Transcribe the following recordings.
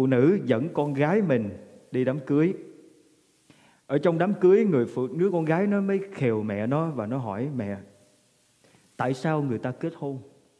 phụ nữ dẫn con gái mình đi đám cưới. Ở trong đám cưới, người phụ nữ con gái nó mới khều mẹ nó và nó hỏi mẹ, tại sao người ta kết hôn?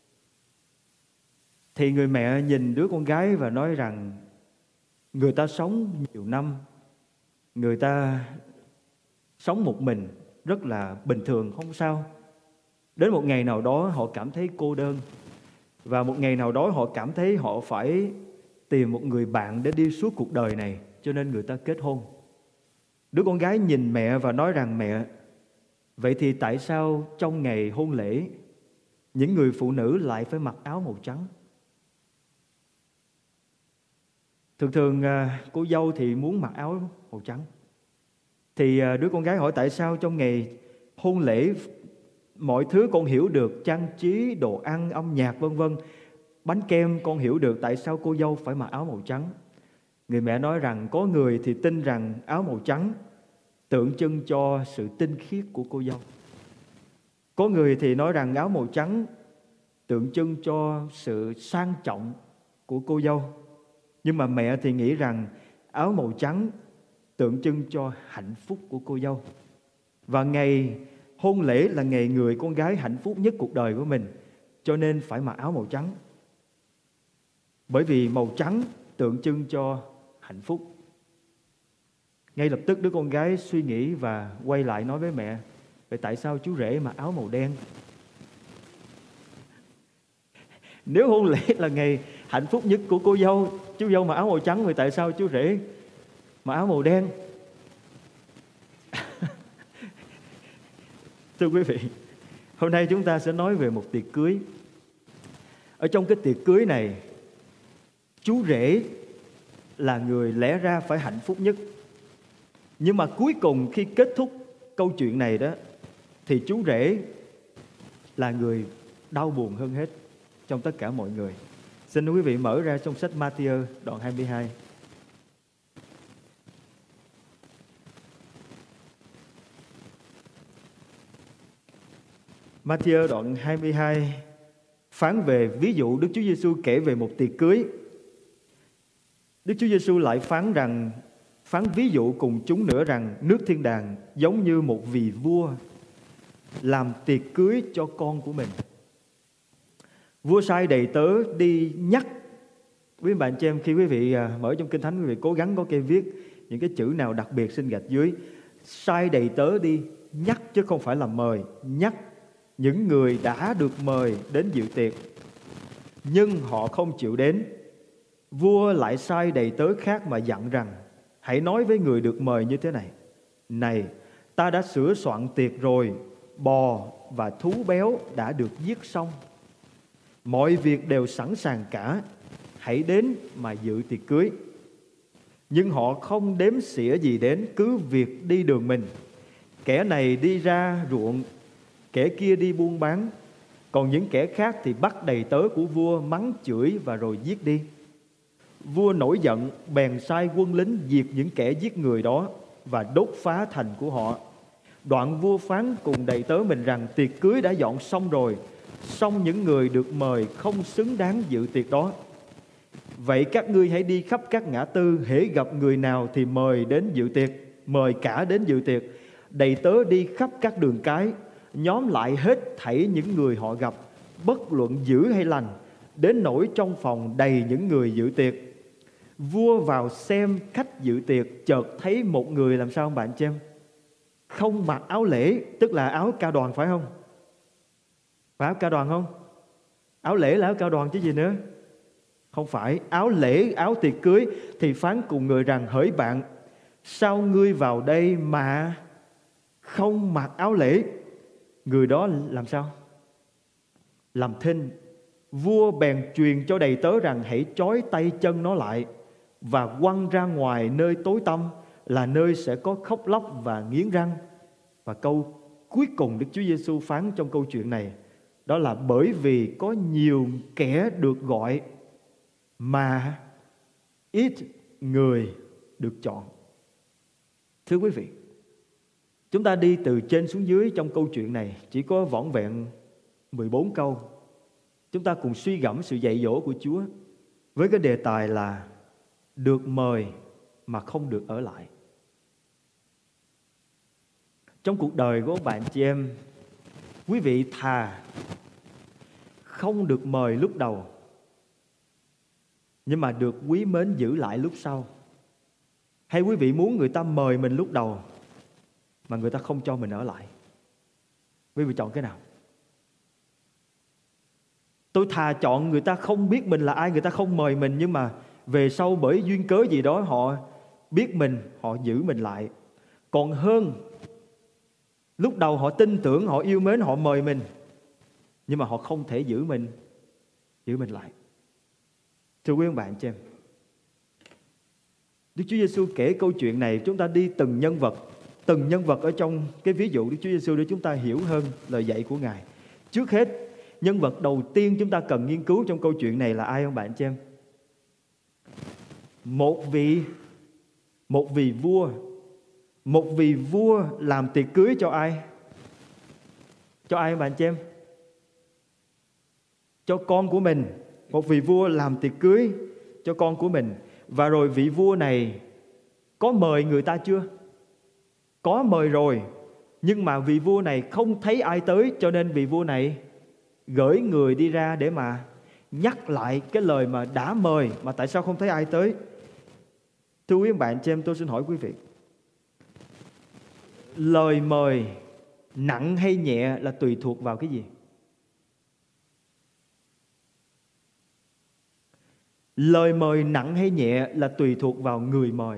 Thì người mẹ nhìn đứa con gái và nói rằng người ta sống nhiều năm, người ta sống một mình rất là bình thường, không sao. Đến một ngày nào đó họ cảm thấy cô đơn, và một ngày nào đó họ cảm thấy họ phải tìm một người bạn để đi suốt cuộc đời này, cho nên người ta kết hôn. Đứa con gái nhìn mẹ và nói rằng mẹ, vậy thì tại sao trong ngày hôn lễ những người phụ nữ lại phải mặc áo màu trắng? Thường thường cô dâu thì muốn mặc áo màu trắng. Thì đứa con gái hỏi tại sao trong ngày hôn lễ mọi thứ con hiểu được, trang trí, đồ ăn, âm nhạc vân vân, bánh kem con hiểu được, tại sao cô dâu phải mặc áo màu trắng? Người mẹ nói rằng có người thì tin rằng áo màu trắng tượng trưng cho sự tinh khiết của cô dâu. Có người thì nói rằng áo màu trắng tượng trưng cho sự sang trọng của cô dâu. Nhưng mà mẹ thì nghĩ rằng áo màu trắng tượng trưng cho hạnh phúc của cô dâu. Và ngày hôn lễ là ngày người con gái hạnh phúc nhất cuộc đời của mình, cho nên phải mặc áo màu trắng. Bởi vì màu trắng tượng trưng cho hạnh phúc. Ngay lập tức đứa con gái suy nghĩ và quay lại nói với mẹ, vậy tại sao chú rể mặc áo màu đen? Nếu hôn lễ là ngày hạnh phúc nhất của cô dâu, chú dâu mặc áo màu trắng, vậy tại sao chú rể mặc áo màu đen? Thưa quý vị, hôm nay chúng ta sẽ nói về một tiệc cưới. Ở trong cái tiệc cưới này, chú rể là người lẽ ra phải hạnh phúc nhất. Nhưng mà cuối cùng khi kết thúc câu chuyện này đó, thì chú rể là người đau buồn hơn hết trong tất cả mọi người. Xin quý vị mở ra trong sách Ma-thi-ơ đoạn 22. Ma-thi-ơ đoạn 22 phán về ví dụ Đức Chúa Giêsu kể về một tiệc cưới. Đức Chúa Giêsu lại phán ví dụ cùng chúng nữa rằng nước thiên đàng giống như một vị vua làm tiệc cưới cho con của mình. Vua sai đầy tớ đi nhắc. Quý bạn chị em, khi quý vị mở trong Kinh Thánh, quý vị cố gắng có cây viết những cái chữ nào đặc biệt xin gạch dưới. Sai đầy tớ đi nhắc chứ không phải là mời. Nhắc những người đã được mời đến dự tiệc, nhưng họ không chịu đến. Vua lại sai đầy tớ khác mà dặn rằng hãy nói với người được mời như thế này: này, ta đã sửa soạn tiệc rồi, bò và thú béo đã được giết xong, mọi việc đều sẵn sàng cả, hãy đến mà dự tiệc cưới. Nhưng họ không đếm xỉa gì đến, cứ việc đi đường mình. Kẻ này đi ra ruộng, kẻ kia đi buôn bán, còn những kẻ khác thì bắt đầy tớ của vua mắng chửi và rồi giết đi. Vua nổi giận, bèn sai quân lính diệt những kẻ giết người đó và đốt phá thành của họ. Đoạn vua phán cùng đầy tớ mình rằng tiệc cưới đã dọn xong rồi, song những người được mời không xứng đáng dự tiệc đó. Vậy các ngươi hãy đi khắp các ngã tư, hễ gặp người nào thì mời đến dự tiệc, mời cả đến dự tiệc. Đầy tớ đi khắp các đường cái, nhóm lại hết thảy những người họ gặp, bất luận dữ hay lành, đến nỗi trong phòng đầy những người dự tiệc. Vua vào xem khách dự tiệc, chợt thấy một người làm sao bạn chị em? Không mặc áo lễ, tức là áo ca đoàn, phải không? Phải áo ca đoàn không? Áo lễ là áo ca đoàn chứ gì nữa. Không phải, áo lễ, áo tiệc cưới. Thì phán cùng người rằng: hỡi bạn, sao ngươi vào đây mà không mặc áo lễ? Người đó làm sao? Làm thinh. Vua bèn truyền cho đầy tớ rằng hãy trói tay chân nó lại và quăng ra ngoài nơi tối tăm, là nơi sẽ có khóc lóc và nghiến răng. Và câu cuối cùng Đức Chúa Giêsu phán trong câu chuyện này, đó là bởi vì có nhiều kẻ được gọi mà ít người được chọn. Thưa quý vị, chúng ta đi từ trên xuống dưới trong câu chuyện này chỉ có vỏn vẹn 14 câu. Chúng ta cùng suy gẫm sự dạy dỗ của Chúa với cái đề tài là được mời mà không được ở lại. Trong cuộc đời của bạn chị em, quý vị thà không được mời lúc đầu, nhưng mà được quý mến giữ lại lúc sau, hay quý vị muốn người ta mời mình lúc đầu mà người ta không cho mình ở lại? Quý vị chọn cái nào? Tôi thà chọn người ta không biết mình là ai, người ta không mời mình, nhưng mà về sau bởi duyên cớ gì đó họ biết mình, họ giữ mình lại, còn hơn lúc đầu họ tin tưởng, họ yêu mến, họ mời mình, nhưng mà họ không thể giữ mình lại. Thưa quý ông bạn chị em, Đức Chúa Giêsu kể câu chuyện này, chúng ta đi từng nhân vật ở trong cái ví dụ Đức Chúa Giêsu để chúng ta hiểu hơn lời dạy của Ngài. Trước hết, nhân vật đầu tiên chúng ta cần nghiên cứu trong câu chuyện này là ai không bạn chị em? Một vị vua làm tiệc cưới cho ai? Cho ai bạn chị em? Cho con của mình. Một vị vua làm tiệc cưới cho con của mình. Và rồi vị vua này có mời người ta chưa? Có mời rồi, nhưng mà vị vua này không thấy ai tới, cho nên vị vua này gửi người đi ra để mà nhắc lại cái lời mà đã mời, mà tại sao không thấy ai tới? Thưa quý bạn chị em, tôi xin hỏi quý vị, lời mời nặng hay nhẹ là tùy thuộc vào cái gì? Lời mời nặng hay nhẹ là tùy thuộc vào người mời.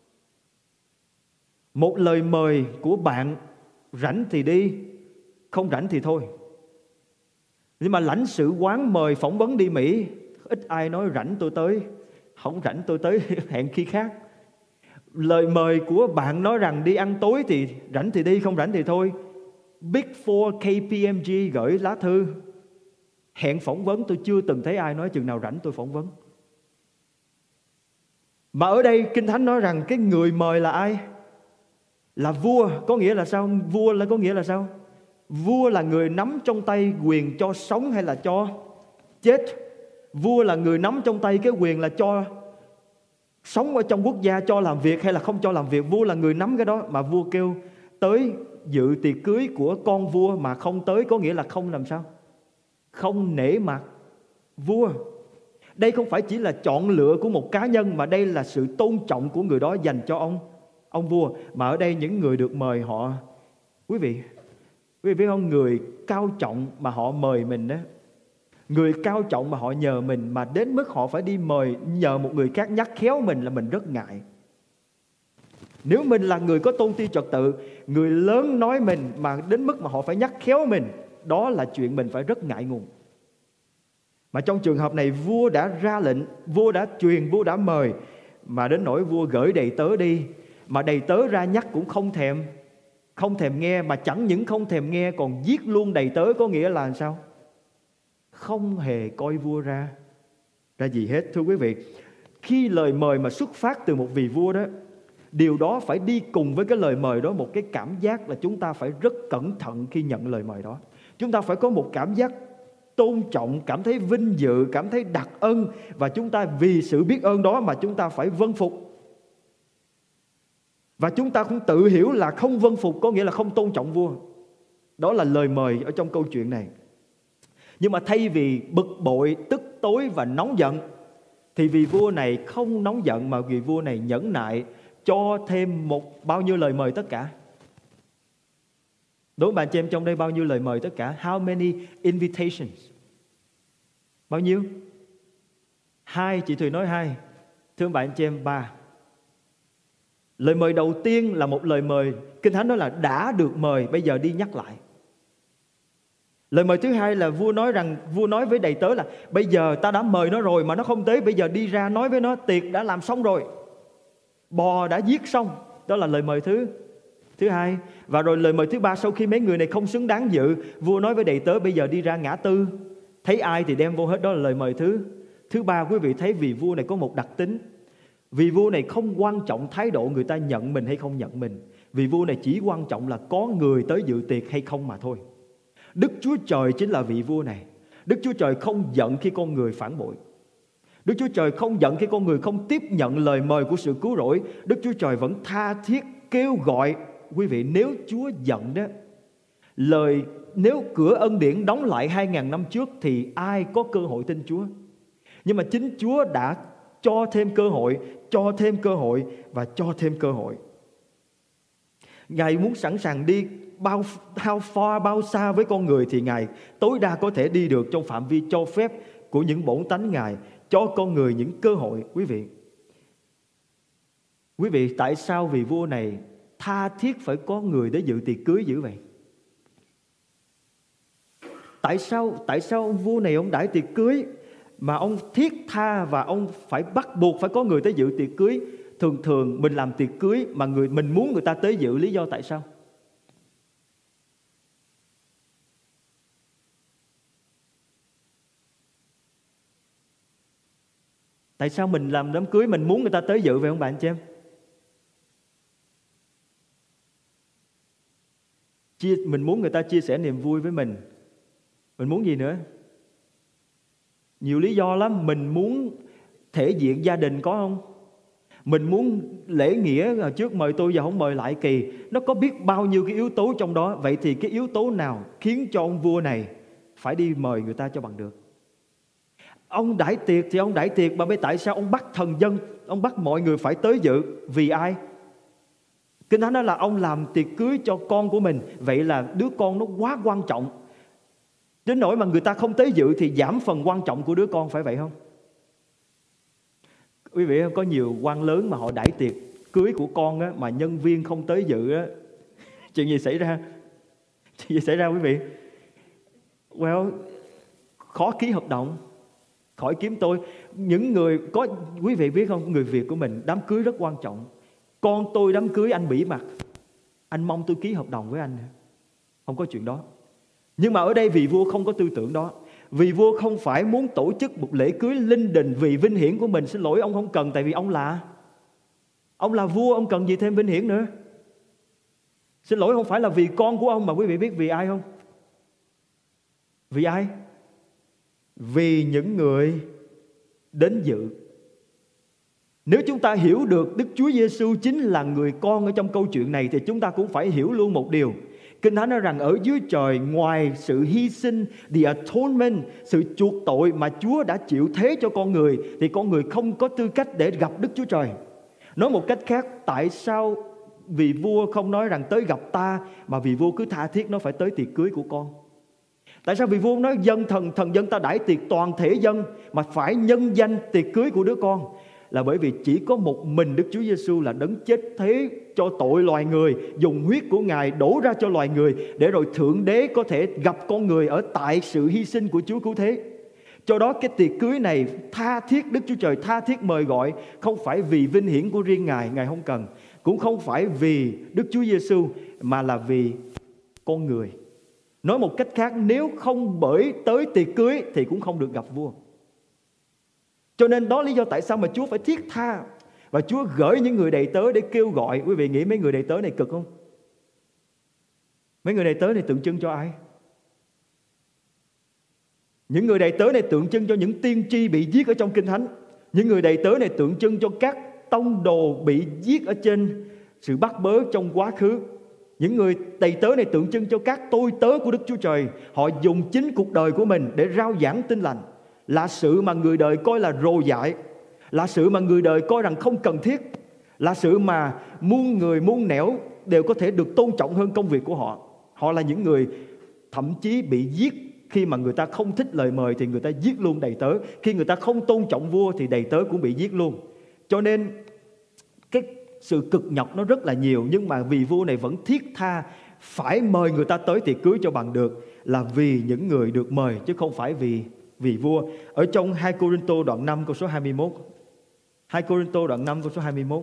Một lời mời của bạn, rảnh thì đi, không rảnh thì thôi. Nhưng mà lãnh sự quán mời phỏng vấn đi Mỹ, ít ai nói rảnh tôi tới, không rảnh tôi tới hẹn khi khác. Lời mời của bạn nói rằng đi ăn tối thì rảnh thì đi, không rảnh thì thôi. Big Four KPMG gửi lá thư hẹn phỏng vấn, tôi chưa từng thấy ai nói chừng nào rảnh tôi phỏng vấn. Mà ở đây Kinh Thánh nói rằng cái người mời là ai? Là vua. Có nghĩa là sao? Vua là có nghĩa là sao? Vua là người nắm trong tay quyền cho sống hay là cho chết. Vua là người nắm trong tay cái quyền là cho sống ở trong quốc gia, cho làm việc hay là không cho làm việc. Vua là người nắm cái đó. Mà vua kêu tới dự tiệc cưới của con vua mà không tới, có nghĩa là không làm sao? Không nể mặt vua. Đây không phải chỉ là chọn lựa của một cá nhân, mà đây là sự tôn trọng của người đó dành cho ông vua. Mà ở đây những người được mời họ, quý vị biết không, người cao trọng mà họ mời mình đó, người cao trọng mà họ nhờ mình, mà đến mức họ phải đi mời nhờ một người khác nhắc khéo mình, là mình rất ngại. Nếu mình là người có tôn ti trật tự, người lớn nói mình mà đến mức mà họ phải nhắc khéo mình, đó là chuyện mình phải rất ngại ngùng. Mà trong trường hợp này vua đã ra lệnh, vua đã truyền, vua đã mời, mà đến nỗi vua gửi đầy tớ đi, mà đầy tớ ra nhắc cũng không thèm nghe. Mà chẳng những không thèm nghe, còn giết luôn đầy tớ. Có nghĩa là sao? Không hề coi vua ra gì hết. Thưa quý vị, khi lời mời mà xuất phát từ một vị vua đó, điều đó phải đi cùng với cái lời mời đó một cái cảm giác là chúng ta phải rất cẩn thận khi nhận lời mời đó. Chúng ta phải có một cảm giác tôn trọng, cảm thấy vinh dự, cảm thấy đặc ân, và chúng ta vì sự biết ơn đó mà chúng ta phải vâng phục. Và chúng ta cũng tự hiểu là không vâng phục có nghĩa là không tôn trọng vua. Đó là lời mời ở trong câu chuyện này. Nhưng mà thay vì bực bội, tức tối và nóng giận, thì vị vua này không nóng giận, mà vị vua này nhẫn nại cho thêm bao nhiêu lời mời tất cả? Đối với bạn chị em, trong đây bao nhiêu lời mời tất cả? How many invitations? Bao nhiêu? 2, chị Thùy nói 2. Thưa bạn chị em, 3. Lời mời đầu tiên là một lời mời, Kinh Thánh nói là đã được mời, bây giờ đi nhắc lại. Lời mời thứ hai là vua nói với đầy tớ là bây giờ ta đã mời nó rồi mà nó không tới, bây giờ đi ra nói với nó tiệc đã làm xong rồi, bò đã giết xong. Đó là lời mời thứ hai. Và rồi lời mời thứ ba, sau khi mấy người này không xứng đáng dự, vua nói với đầy tớ bây giờ đi ra ngã tư, thấy ai thì đem vô hết. Đó là lời mời thứ ba. Quý vị thấy vị vua này có một đặc tính. Vị vua này không quan trọng thái độ người ta nhận mình hay không nhận mình. Vị vua này chỉ quan trọng là có người tới dự tiệc hay không mà thôi. Đức Chúa Trời chính là vị vua này. Đức Chúa Trời không giận khi con người phản bội. Đức Chúa Trời không giận khi con người không tiếp nhận lời mời của sự cứu rỗi. Đức Chúa Trời vẫn tha thiết kêu gọi. Quý vị, nếu Chúa giận đó, nếu cửa ân điển đóng lại 2000 năm trước thì ai có cơ hội tin Chúa? Nhưng mà chính Chúa đã cho thêm cơ hội, cho thêm cơ hội và cho thêm cơ hội. Ngài muốn sẵn sàng đi bao xa với con người thì Ngài tối đa có thể đi được trong phạm vi cho phép của những bổn tánh Ngài, cho con người những cơ hội. Quý vị, tại sao vị vua này tha thiết phải có người để dự tiệc cưới dữ vậy? Tại sao ông vua này ông đãi tiệc cưới mà ông thiết tha và ông phải bắt buộc phải có người tới dự tiệc cưới? Thường mình làm tiệc cưới mà mình muốn người ta tới dự, lý do tại sao? Tại sao mình làm đám cưới mình muốn người ta tới dự vậy không bạn chị em? Mình muốn người ta chia sẻ niềm vui với mình. Mình muốn gì nữa? Nhiều lý do lắm. Mình muốn thể diện gia đình, có không? Mình muốn lễ nghĩa, trước mời tôi giờ không mời lại kỳ. Nó có biết bao nhiêu cái yếu tố trong đó. Vậy thì cái yếu tố nào khiến cho ông vua này phải đi mời người ta cho bằng được? Ông đãi tiệc thì ông đãi tiệc, mà tại sao ông bắt thần dân, ông bắt mọi người phải tới dự? Vì ai? Kinh Thánh nói là ông làm tiệc cưới cho con của mình. Vậy là đứa con nó quá quan trọng, đến nỗi mà người ta không tới dự thì giảm phần quan trọng của đứa con, phải vậy không? Quý vị, có nhiều quan lớn mà họ đãi tiệc cưới của con á, mà nhân viên không tới dự á, chuyện gì xảy ra? Chuyện gì xảy ra quý vị? Khó ký hợp đồng, khỏi kiếm tôi. Những người có, quý vị biết không, người Việt của mình đám cưới rất quan trọng. Con tôi đám cưới anh bỉ mặt, anh mong tôi ký hợp đồng với anh. Không có chuyện đó. Nhưng mà ở đây vị vua không có tư tưởng đó. Vị vua không phải muốn tổ chức một lễ cưới linh đình vì vinh hiển của mình. Xin lỗi, ông không cần, tại vì ông là vua, ông cần gì thêm vinh hiển nữa? Xin lỗi, không phải là vì con của ông, mà quý vị biết vì ai không? Vì ai? Vì những người đến dự. Nếu chúng ta hiểu được Đức Chúa Giêsu chính là người con ở trong câu chuyện này, thì chúng ta cũng phải hiểu luôn một điều. Kinh Thánh nói rằng ở dưới trời, ngoài sự hy sinh, the atonement, sự chuộc tội mà Chúa đã chịu thế cho con người, thì con người không có tư cách để gặp Đức Chúa Trời. Nói một cách khác, tại sao vị vua không nói rằng tới gặp ta, mà vị vua cứ tha thiết nó phải tới tiệc cưới của con? Tại sao vị vua nói thần dân ta đãi tiệc toàn thể dân, mà phải nhân danh tiệc cưới của đứa con? Là bởi vì chỉ có một mình Đức Chúa Giêsu là đấng chết thế cho tội loài người, dùng huyết của Ngài đổ ra cho loài người, để rồi Thượng Đế có thể gặp con người ở tại sự hy sinh của Chúa cứu thế. Do đó cái tiệc cưới này tha thiết, Đức Chúa Trời tha thiết mời gọi, không phải vì vinh hiển của riêng Ngài, Ngài không cần, cũng không phải vì Đức Chúa Giêsu, mà là vì con người. Nói một cách khác, nếu không bởi tới tiệc cưới thì cũng không được gặp vua. Cho nên đó lý do tại sao mà Chúa phải thiết tha, và Chúa gửi những người đầy tớ để kêu gọi. Quý vị nghĩ mấy người đầy tớ này cực không? Mấy người đầy tớ này tượng trưng cho ai? Những người đầy tớ này tượng trưng cho những tiên tri bị giết ở trong Kinh Thánh. Những người đầy tớ này tượng trưng cho các tông đồ bị giết ở trên sự bắt bớ trong quá khứ. Những người đầy tớ này tượng trưng cho các tôi tớ của Đức Chúa Trời. Họ dùng chính cuộc đời của mình để rao giảng tin lành, là sự mà người đời coi là rồ dại, là sự mà người đời coi rằng không cần thiết, là sự mà muôn người muôn nẻo đều có thể được tôn trọng hơn công việc của họ. Họ là những người thậm chí bị giết. Khi mà người ta không thích lời mời thì người ta giết luôn đầy tớ. Khi người ta không tôn trọng vua thì đầy tớ cũng bị giết luôn. Cho nên cái sự cực nhọc nó rất là nhiều. Nhưng mà vì vua này vẫn thiết tha phải mời người ta tới tiệc cưới cho bằng được, là vì những người được mời, chứ không phải vì vua. Ở trong 2 Cô-rinh-tô đoạn 5 câu số 21. 2 Cô-rinh-tô đoạn 5 câu số 21.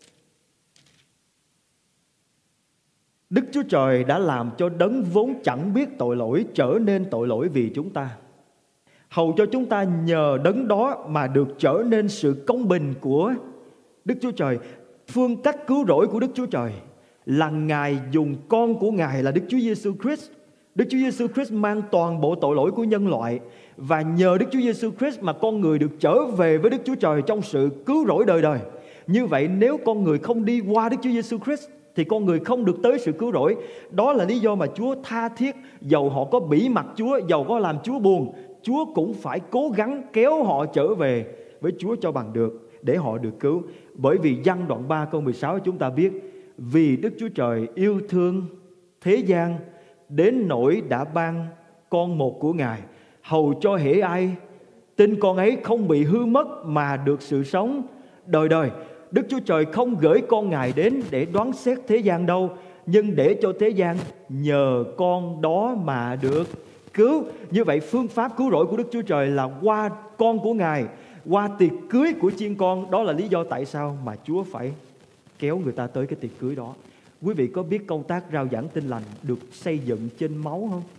Đức Chúa Trời đã làm cho đấng vốn chẳng biết tội lỗi trở nên tội lỗi vì chúng ta, hầu cho chúng ta nhờ đấng đó mà được trở nên sự công bình của Đức Chúa Trời. Phương cách cứu rỗi của Đức Chúa Trời là Ngài dùng con của Ngài là Đức Chúa Giêsu Christ Đức Chúa Giêsu Christ mang toàn bộ tội lỗi của nhân loại, và nhờ Đức Chúa Giêsu Christ mà con người được trở về với Đức Chúa Trời trong sự cứu rỗi đời đời. Như vậy nếu con người không đi qua Đức Chúa Giêsu Christ thì con người không được tới sự cứu rỗi. Đó là lý do mà Chúa tha thiết, dầu họ có bỉ mặt Chúa, dầu có làm Chúa buồn, Chúa cũng phải cố gắng kéo họ trở về với Chúa cho bằng được, để họ được cứu. Bởi vì Giăng đoạn 3 câu 16 chúng ta biết: vì Đức Chúa Trời yêu thương thế gian đến nỗi đã ban con một của Ngài, hầu cho hễ ai tin con ấy không bị hư mất mà được sự sống đời đời. Đức Chúa Trời không gửi con Ngài đến để đoán xét thế gian đâu, nhưng để cho thế gian nhờ con đó mà được cứu. Như vậy phương pháp cứu rỗi của Đức Chúa Trời là qua con của Ngài, qua tiệc cưới của chiên con. Đó là lý do tại sao mà Chúa phải kéo người ta tới cái tiệc cưới đó. Quý vị có biết công tác rao giảng tin lành được xây dựng trên máu không?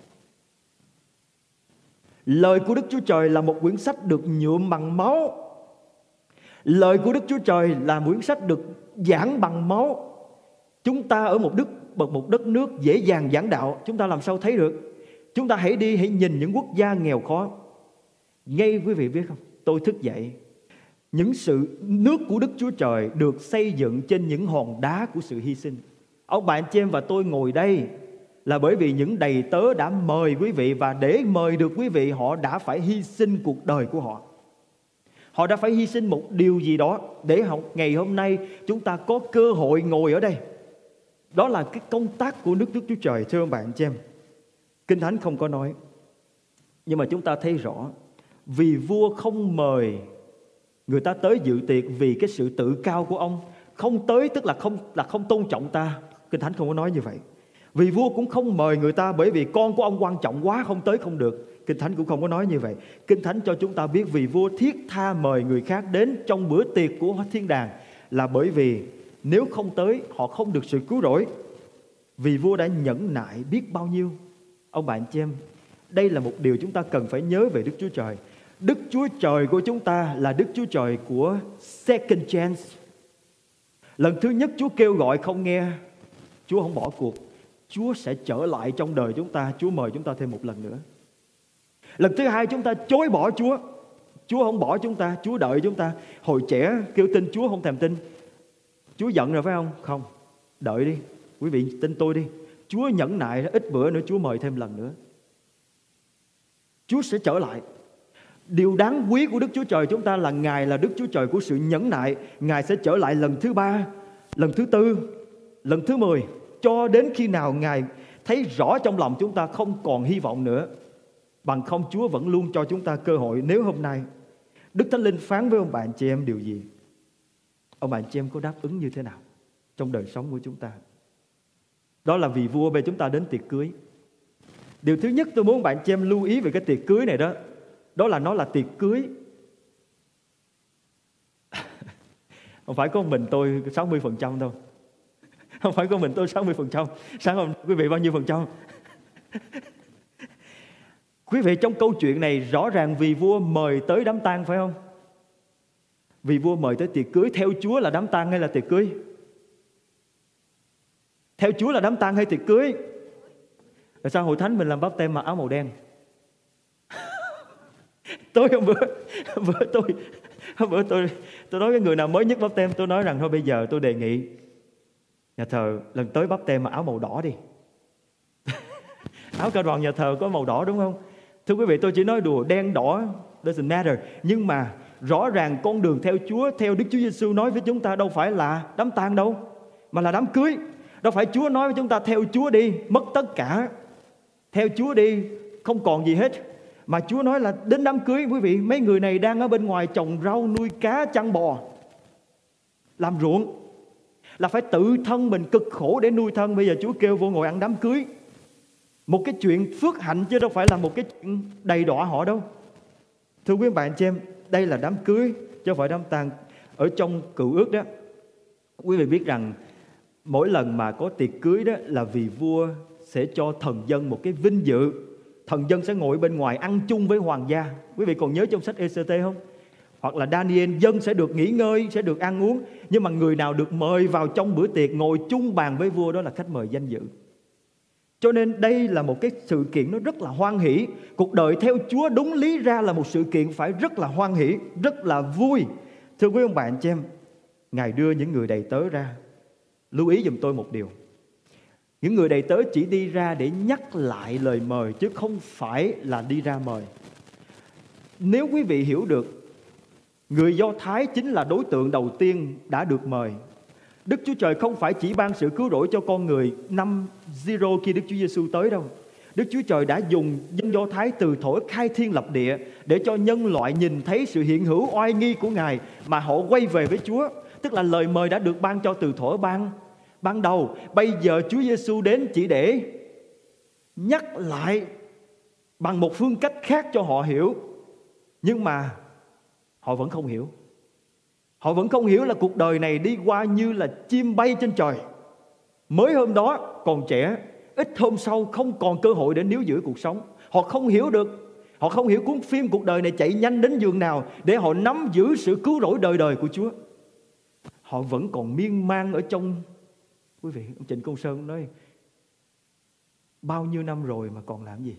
Lời của Đức Chúa Trời là một quyển sách được nhuộm bằng máu. Lời của Đức Chúa Trời là quyển sách được giảng bằng máu. Chúng ta ở một đất nước dễ dàng giảng đạo, chúng ta làm sao thấy được? Chúng ta hãy nhìn những quốc gia nghèo khó. Ngay quý vị biết không, tôi thức dậy, những sự nước của Đức Chúa Trời được xây dựng trên những hòn đá của sự hy sinh. Ông bạn chị em và tôi ngồi đây là bởi vì những đầy tớ đã mời quý vị, và để mời được quý vị, họ đã phải hy sinh cuộc đời của họ. Họ đã phải hy sinh một điều gì đó để ngày hôm nay chúng ta có cơ hội ngồi ở đây. Đó là cái công tác của Đức Chúa Trời, thưa ông bạn chị em. Kinh Thánh không có nói, nhưng mà chúng ta thấy rõ, vì vua không mời người ta tới dự tiệc vì cái sự tự cao của ông. Không tới tức là không tôn trọng ta. Kinh Thánh không có nói như vậy. Vì vua cũng không mời người ta bởi vì con của ông quan trọng quá, không tới không được. Kinh Thánh cũng không có nói như vậy. Kinh Thánh cho chúng ta biết vì vua thiết tha mời người khác đến trong bữa tiệc của thiên đàng là bởi vì nếu không tới họ không được sự cứu rỗi. Vì vua đã nhẫn nại biết bao nhiêu. Ông bạn chị em, đây là một điều chúng ta cần phải nhớ về Đức Chúa Trời. Đức Chúa Trời của chúng ta là Đức Chúa Trời của second chance. Lần thứ nhất Chúa kêu gọi không nghe, Chúa không bỏ cuộc. Chúa sẽ trở lại trong đời chúng ta, Chúa mời chúng ta thêm một lần nữa. Lần thứ hai chúng ta chối bỏ Chúa, Chúa không bỏ chúng ta, Chúa đợi chúng ta. Hồi trẻ kêu tin Chúa không thèm tin. Chúa giận rồi phải không? Không, đợi đi, quý vị tin tôi đi. Chúa nhẫn nại, ít bữa nữa Chúa mời thêm lần nữa. Chúa sẽ trở lại. Điều đáng quý của Đức Chúa Trời chúng ta là Ngài là Đức Chúa Trời của sự nhẫn nại. Ngài sẽ trở lại lần thứ 3, lần thứ 4, lần thứ 10, cho đến khi nào Ngài thấy rõ trong lòng chúng ta không còn hy vọng nữa. Bằng không Chúa vẫn luôn cho chúng ta cơ hội. Nếu hôm nay Đức Thánh Linh phán với ông bạn chị em điều gì, ông bạn chị em có đáp ứng như thế nào trong đời sống của chúng ta? Đó là vì vua bê chúng ta đến tiệc cưới. Điều thứ nhất tôi muốn bạn chị em lưu ý về cái tiệc cưới này đó, đó là nó là tiệc cưới. Không phải có mình tôi 60% đâu. Không phải có mình tôi 60%. Sáng hôm quý vị bao nhiêu phần trăm? Quý vị, trong câu chuyện này rõ ràng vì vua mời tới đám tang phải không? Vì vua mời tới tiệc cưới. Theo Chúa là đám tang hay là tiệc cưới? Theo Chúa là đám tang hay tiệc cưới? Tại sao hội thánh mình làm báp têm mặc áo màu đen? Tôi nói cái người nào mới nhất báp têm, tôi nói rằng thôi bây giờ tôi đề nghị nhà thờ lần tới báp têm mặc áo màu đỏ đi. Áo ca đoàn nhà thờ có màu đỏ đúng không? Thưa quý vị, tôi chỉ nói đùa, đen đỏ doesn't matter. Nhưng mà rõ ràng con đường theo Chúa, theo Đức Chúa Giêsu nói với chúng ta đâu phải là đám tang đâu, mà là đám cưới. Đâu phải Chúa nói với chúng ta theo Chúa đi, mất tất cả, theo Chúa đi, không còn gì hết. Mà Chúa nói là đến đám cưới. Quý vị, mấy người này đang ở bên ngoài trồng rau, nuôi cá, chăn bò, làm ruộng, là phải tự thân mình cực khổ để nuôi thân. Bây giờ Chúa kêu vô ngồi ăn đám cưới, một cái chuyện phước hạnh chứ đâu phải là một cái chuyện đầy đọa họ đâu. Thưa quý bạn chị em, đây là đám cưới chứ không phải đám tang. Ở trong Cựu Ước đó, quý vị biết rằng mỗi lần mà có tiệc cưới đó là vì vua sẽ cho thần dân một cái vinh dự. Thần dân sẽ ngồi bên ngoài ăn chung với hoàng gia. Quý vị còn nhớ trong sách Ê-xê-tê không? Hoặc là Daniel, dân sẽ được nghỉ ngơi, sẽ được ăn uống. Nhưng mà người nào được mời vào trong bữa tiệc ngồi chung bàn với vua đó là khách mời danh dự. Cho nên đây là một cái sự kiện nó rất là hoan hỷ. Cuộc đời theo Chúa đúng lý ra là một sự kiện phải rất là hoan hỷ, rất là vui. Thưa quý ông bạn chị em, Ngài đưa những người đầy tớ ra. Lưu ý giùm tôi một điều. Những người đầy tớ chỉ đi ra để nhắc lại lời mời, chứ không phải là đi ra mời. Nếu quý vị hiểu được, người Do Thái chính là đối tượng đầu tiên đã được mời. Đức Chúa Trời không phải chỉ ban sự cứu rỗi cho con người năm zero khi Đức Chúa Giêsu tới đâu. Đức Chúa Trời đã dùng dân Do Thái từ thuở khai thiên lập địa để cho nhân loại nhìn thấy sự hiện hữu oai nghi của Ngài mà họ quay về với Chúa. Tức là lời mời đã được ban cho từ thuở ban đầu. Bây giờ Chúa Giêsu đến chỉ để nhắc lại bằng một phương cách khác cho họ hiểu. Nhưng mà họ vẫn không hiểu. Họ vẫn không hiểu là cuộc đời này đi qua như là chim bay trên trời. Mới hôm đó còn trẻ, ít hôm sau không còn cơ hội để níu giữ cuộc sống. Họ không hiểu được. Họ không hiểu cuốn phim cuộc đời này chạy nhanh đến giường nào để họ nắm giữ sự cứu rỗi đời đời của Chúa. Họ vẫn còn miên man ở trong. Quý vị, ông Trịnh Công Sơn nói bao nhiêu năm rồi mà còn làm gì?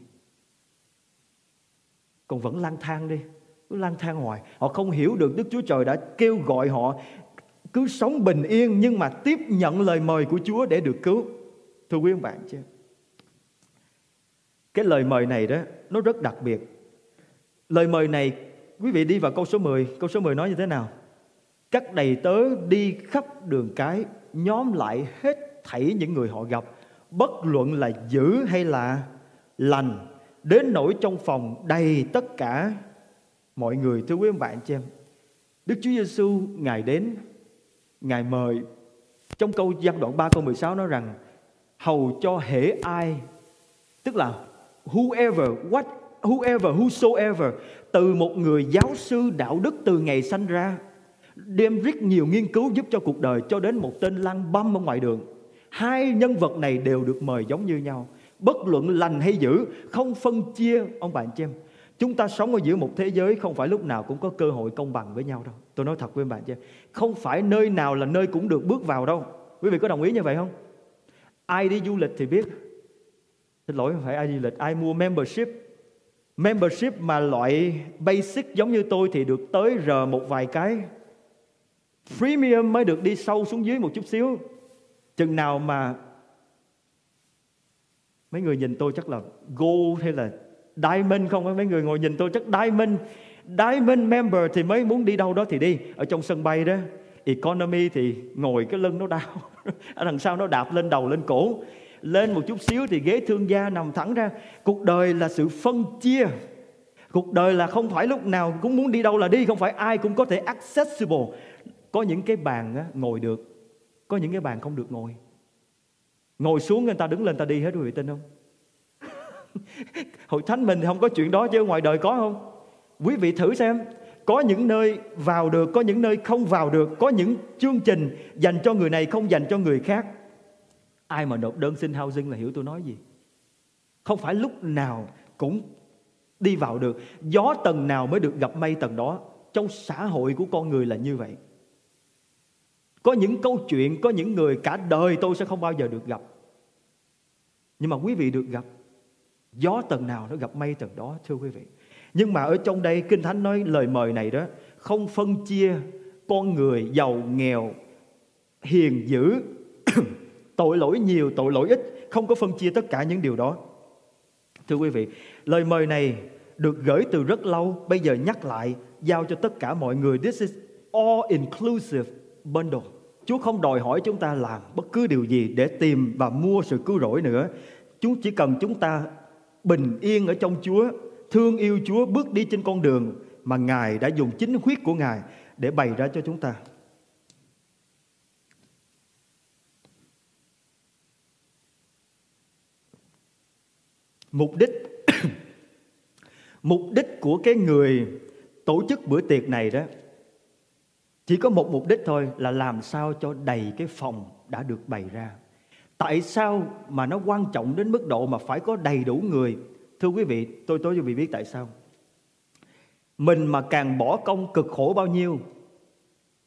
Còn vẫn lang thang đi, cứ lang thang hoài. Họ không hiểu được Đức Chúa Trời đã kêu gọi họ cứ sống bình yên, nhưng mà tiếp nhận lời mời của Chúa để được cứu. Thưa quý ông bạn chứ, cái lời mời này đó nó rất đặc biệt. Lời mời này, quý vị đi vào câu số 10. Câu số 10 nói như thế nào? Các đầy tớ đi khắp đường cái, nhóm lại hết thảy những người họ gặp, bất luận là dữ hay là lành, đến nỗi trong phòng đầy tất cả mọi người. Thưa quý ông bạn chị em, Đức Chúa Giêsu Ngài đến, Ngài mời. Trong câu văn đoạn 3 câu 16 nói rằng hầu cho hễ ai, tức là whoever, whosoever, từ một người giáo sư đạo đức từ ngày sanh ra, đem rất nhiều nghiên cứu giúp cho cuộc đời, cho đến một tên lang băm ở ngoài đường. Hai nhân vật này đều được mời giống như nhau, bất luận lành hay dữ, không phân chia. Ông bạn chị em, chúng ta sống ở giữa một thế giới không phải lúc nào cũng có cơ hội công bằng với nhau đâu. Tôi nói thật với bạn chị em, không phải nơi nào là nơi cũng được bước vào đâu. Quý vị có đồng ý như vậy không? Ai đi du lịch thì biết. Xin lỗi, không phải ai đi du lịch, ai mua membership mà loại basic giống như tôi thì được tới rờ một vài cái. Premium mới được đi sâu xuống dưới một chút xíu. Chừng nào mà mấy người nhìn tôi chắc là gold hay là diamond không? Mấy người ngồi nhìn tôi chắc diamond member thì mới muốn đi đâu đó thì đi. Ở trong sân bay đó, economy thì ngồi cái lưng nó đau ở đằng sau nó đạp lên đầu lên cổ. Lên một chút xíu thì ghế thương gia nằm thẳng ra. Cuộc đời là sự phân chia. Cuộc đời là không phải lúc nào cũng muốn đi đâu là đi. Không phải ai cũng có thể accessible. Có những cái bàn á, ngồi được, có những cái bàn không được ngồi. Ngồi xuống người ta đứng lên ta đi hết, quý vị tin không? Hội thánh mình thì không có chuyện đó, chứ ngoài đời có không? Quý vị thử xem. Có những nơi vào được, có những nơi không vào được. Có những chương trình dành cho người này, không dành cho người khác. Ai mà nộp đơn xin housing là hiểu tôi nói gì. Không phải lúc nào cũng đi vào được. Gió tầng nào mới được gặp mây tầng đó. Trong xã hội của con người là như vậy. Có những câu chuyện, có những người cả đời tôi sẽ không bao giờ được gặp, nhưng mà quý vị được gặp. Gió tầng nào nó gặp mây tầng đó, thưa quý vị. Nhưng mà ở trong đây Kinh Thánh nói lời mời này đó không phân chia con người giàu nghèo, hiền dữ, tội lỗi nhiều, tội lỗi ít, không có phân chia tất cả những điều đó. Thưa quý vị, lời mời này được gửi từ rất lâu, bây giờ nhắc lại, giao cho tất cả mọi người. This is all inclusive bundle. Chúa không đòi hỏi chúng ta làm bất cứ điều gì để tìm và mua sự cứu rỗi nữa. Chúa chỉ cần chúng ta bình yên ở trong Chúa, thương yêu Chúa, bước đi trên con đường mà Ngài đã dùng chính huyết của Ngài để bày ra cho chúng ta. Mục đích của cái người tổ chức bữa tiệc này đó chỉ có một mục đích thôi, là làm sao cho đầy cái phòng đã được bày ra. Tại sao mà nó quan trọng đến mức độ mà phải có đầy đủ người? Thưa quý vị, tôi cho quý vị biết tại sao. Mình mà càng bỏ công cực khổ bao nhiêu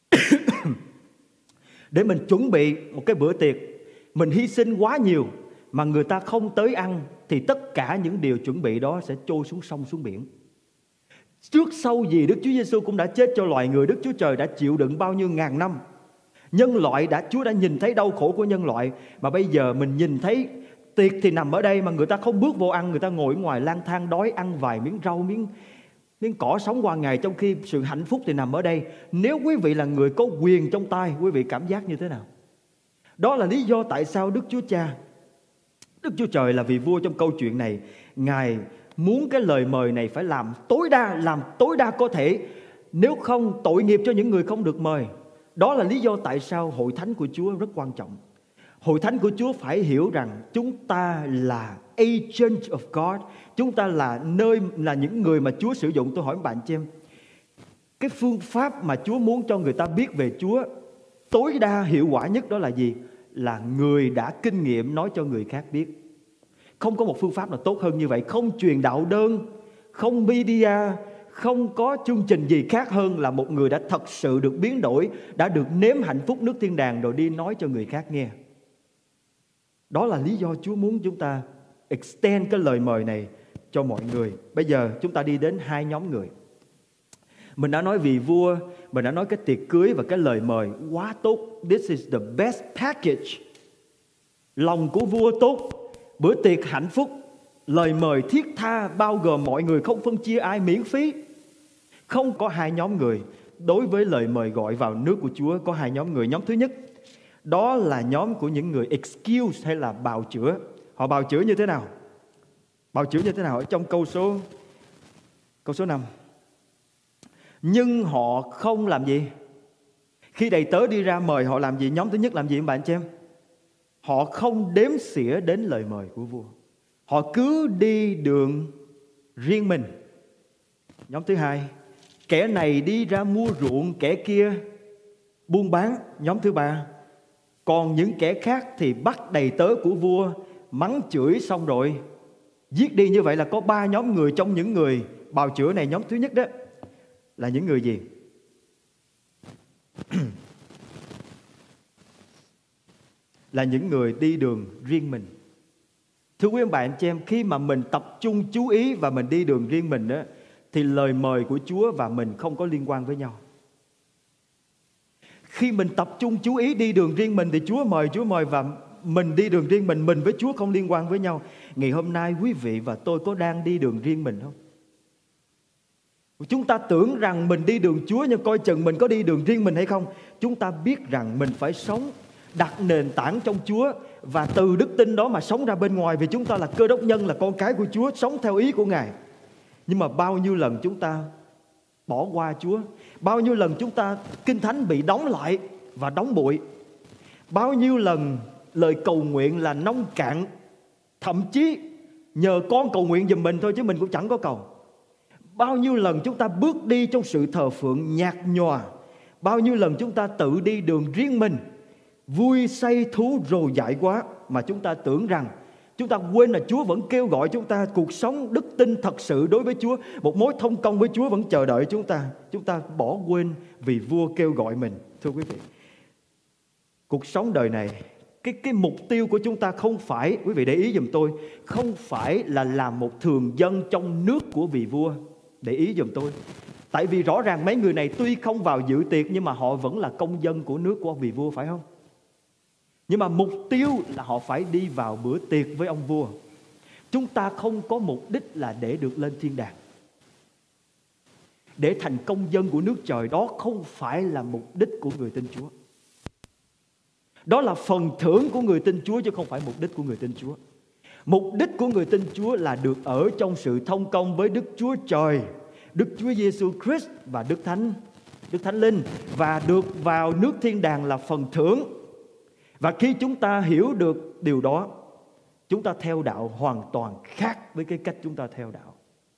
để mình chuẩn bị một cái bữa tiệc, mình hy sinh quá nhiều, mà người ta không tới ăn, thì tất cả những điều chuẩn bị đó sẽ trôi xuống sông xuống biển. Trước sau gì Đức Chúa Giêsu cũng đã chết cho loài người. Đức Chúa Trời đã chịu đựng bao nhiêu ngàn năm. Nhân loại Chúa đã nhìn thấy đau khổ của nhân loại, mà bây giờ mình nhìn thấy tiệc thì nằm ở đây mà người ta không bước vô ăn, người ta ngồi ở ngoài lang thang đói, ăn vài miếng rau, miếng cỏ sống qua ngày, trong khi sự hạnh phúc thì nằm ở đây. Nếu quý vị là người có quyền trong tay, quý vị cảm giác như thế nào? Đó là lý do tại sao Đức Chúa Cha, Đức Chúa Trời là vị vua trong câu chuyện này, Ngài muốn cái lời mời này phải làm tối đa có thể, nếu không tội nghiệp cho những người không được mời. Đó là lý do tại sao hội thánh của Chúa rất quan trọng. Hội thánh của Chúa phải hiểu rằng chúng ta là agent of God. Chúng ta là những người mà Chúa sử dụng. Tôi hỏi bạn chị em, cái phương pháp mà Chúa muốn cho người ta biết về Chúa tối đa hiệu quả nhất đó là gì? Là người đã kinh nghiệm nói cho người khác biết. Không có một phương pháp nào tốt hơn như vậy. Không truyền đạo đơn, không media, không có chương trình gì khác hơn là một người đã thật sự được biến đổi, đã được nếm hạnh phúc nước thiên đàng rồi đi nói cho người khác nghe. Đó là lý do Chúa muốn chúng ta extend cái lời mời này cho mọi người. Bây giờ chúng ta đi đến hai nhóm người. Mình đã nói vì vua, mình đã nói cái tiệc cưới và cái lời mời quá tốt. This is the best package. Lòng của vua tốt, bữa tiệc hạnh phúc, lời mời thiết tha, bao gồm mọi người, không phân chia ai, miễn phí. Không có hai nhóm người. Đối với lời mời gọi vào nước của Chúa có hai nhóm người. Nhóm thứ nhất, đó là nhóm của những người excuse hay là bào chữa. Họ bào chữa như thế nào? Bào chữa như thế nào? Ở trong câu số 5. Nhưng họ không làm gì? Khi đầy tớ đi ra mời họ làm gì? Nhóm thứ nhất làm gì các bạn chị em? Họ không đếm xỉa đến lời mời của vua. Họ cứ đi đường riêng mình. Nhóm thứ hai, kẻ này đi ra mua ruộng, kẻ kia buôn bán. Nhóm thứ ba, còn những kẻ khác thì bắt đầy tớ của vua, mắng chửi xong rồi giết đi. Như vậy là có 3 nhóm người trong những người bào chữa này. Nhóm thứ nhất đó là những người gì? Là những người đi đường riêng mình. Thưa quý bạn chị em, khi mà mình tập trung chú ý và mình đi đường riêng mình đó, thì lời mời của Chúa và mình không có liên quan với nhau. Khi mình tập trung chú ý đi đường riêng mình thì Chúa mời và mình đi đường riêng mình với Chúa không liên quan với nhau. Ngày hôm nay quý vị và tôi có đang đi đường riêng mình không? Chúng ta tưởng rằng mình đi đường Chúa, nhưng coi chừng mình có đi đường riêng mình hay không. Chúng ta biết rằng mình phải sống đặt nền tảng trong Chúa, và từ đức tin đó mà sống ra bên ngoài. Vì chúng ta là Cơ Đốc nhân, là con cái của Chúa, sống theo ý của Ngài. Nhưng mà bao nhiêu lần chúng ta bỏ qua Chúa, bao nhiêu lần chúng ta Kinh Thánh bị đóng lại và đóng bụi, bao nhiêu lần lời cầu nguyện là nông cạn, thậm chí nhờ con cầu nguyện giùm mình thôi chứ mình cũng chẳng có cầu. Bao nhiêu lần chúng ta bước đi trong sự thờ phượng nhạt nhòa, bao nhiêu lần chúng ta tự đi đường riêng mình, vui say thú rồ dại quá, mà chúng ta tưởng rằng, chúng ta quên là Chúa vẫn kêu gọi chúng ta cuộc sống đức tin thật sự đối với Chúa, một mối thông công với Chúa vẫn chờ đợi chúng ta. Chúng ta bỏ quên vì vua kêu gọi mình. Thưa quý vị, cuộc sống đời này, cái mục tiêu của chúng ta không phải, quý vị để ý giùm tôi, không phải là làm một thường dân trong nước của vị vua. Để ý giùm tôi. Tại vì rõ ràng mấy người này tuy không vào dự tiệc, nhưng mà họ vẫn là công dân của nước của vị vua, phải không? Nhưng mà mục tiêu là họ phải đi vào bữa tiệc với ông vua. Chúng ta không có mục đích là để được lên thiên đàng, để thành công dân của nước trời. Đó không phải là mục đích của người tin Chúa. Đó là phần thưởng của người tin Chúa, chứ không phải mục đích của người tin Chúa. Mục đích của người tin Chúa là được ở trong sự thông công với Đức Chúa Trời, Đức Chúa Giêsu Christ và Đức Thánh Linh, và được vào nước thiên đàng là phần thưởng. Và khi chúng ta hiểu được điều đó, chúng ta theo đạo hoàn toàn khác với cái cách chúng ta theo đạo.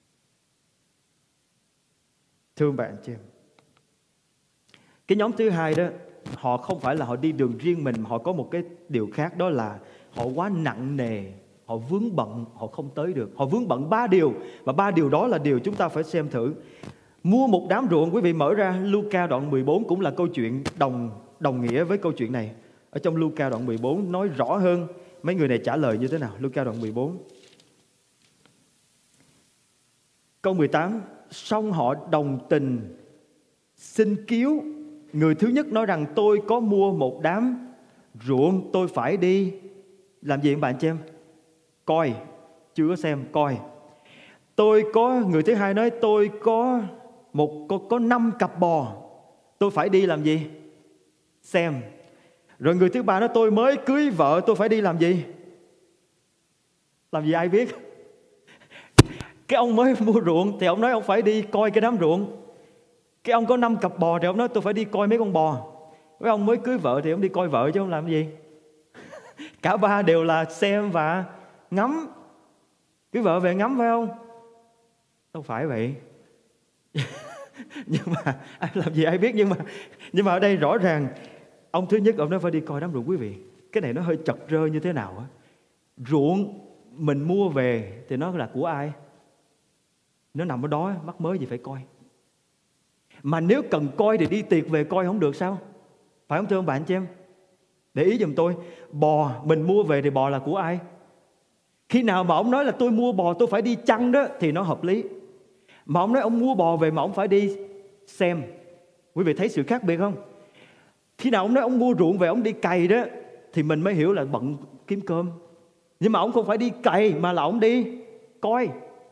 Thưa bạn chị em, cái nhóm thứ hai đó, họ không phải là họ đi đường riêng mình, mà họ có một cái điều khác, đó là họ quá nặng nề, họ vướng bận, họ không tới được. Họ vướng bận 3 điều, và 3 điều đó là điều chúng ta phải xem thử. Mua một đám ruộng, quý vị mở ra Luca đoạn 14 cũng là câu chuyện đồng nghĩa với câu chuyện này. Ở trong Luca đoạn 14 nói rõ hơn mấy người này trả lời như thế nào? Luca đoạn 14 câu 18. Song họ đồng tình xin cứu. Người thứ nhất nói rằng tôi có mua một đám ruộng, tôi phải đi làm gì các bạn chị em? Coi, chưa có xem, coi. Người thứ hai nói tôi có 5 cặp bò, tôi phải đi làm gì? Xem. Rồi người thứ ba nói tôi mới cưới vợ, tôi phải đi làm gì? Làm gì ai biết? Cái ông mới mua ruộng thì ông nói ông phải đi coi cái đám ruộng. Cái ông có 5 cặp bò thì ông nói tôi phải đi coi mấy con bò. Cái ông mới cưới vợ thì ông đi coi vợ chứ ông làm gì? Cả ba đều là xem và ngắm. Cưới vợ về ngắm phải không? Đâu phải vậy. Nhưng mà làm gì ai biết. Nhưng mà ở đây rõ ràng ông thứ nhất ông nói phải đi coi đám ruộng. Quý vị, cái này nó hơi chật rơ như thế nào á? Ruộng mình mua về thì nó là của ai? Nó nằm ở đó, mắc mới gì phải coi. Mà nếu cần coi thì đi tiệc về coi không được sao? Phải không thưa ông bạn chị em? Để ý giùm tôi, bò mình mua về thì bò là của ai? Khi nào mà ông nói là tôi mua bò tôi phải đi chăn đó thì nó hợp lý. Mà ông nói ông mua bò về mà ông phải đi xem. Quý vị thấy sự khác biệt không? Khi nào ông nói ông mua ruộng về ông đi cày đó thì mình mới hiểu là bận kiếm cơm. Nhưng mà ông không phải đi cày mà là ông đi coi.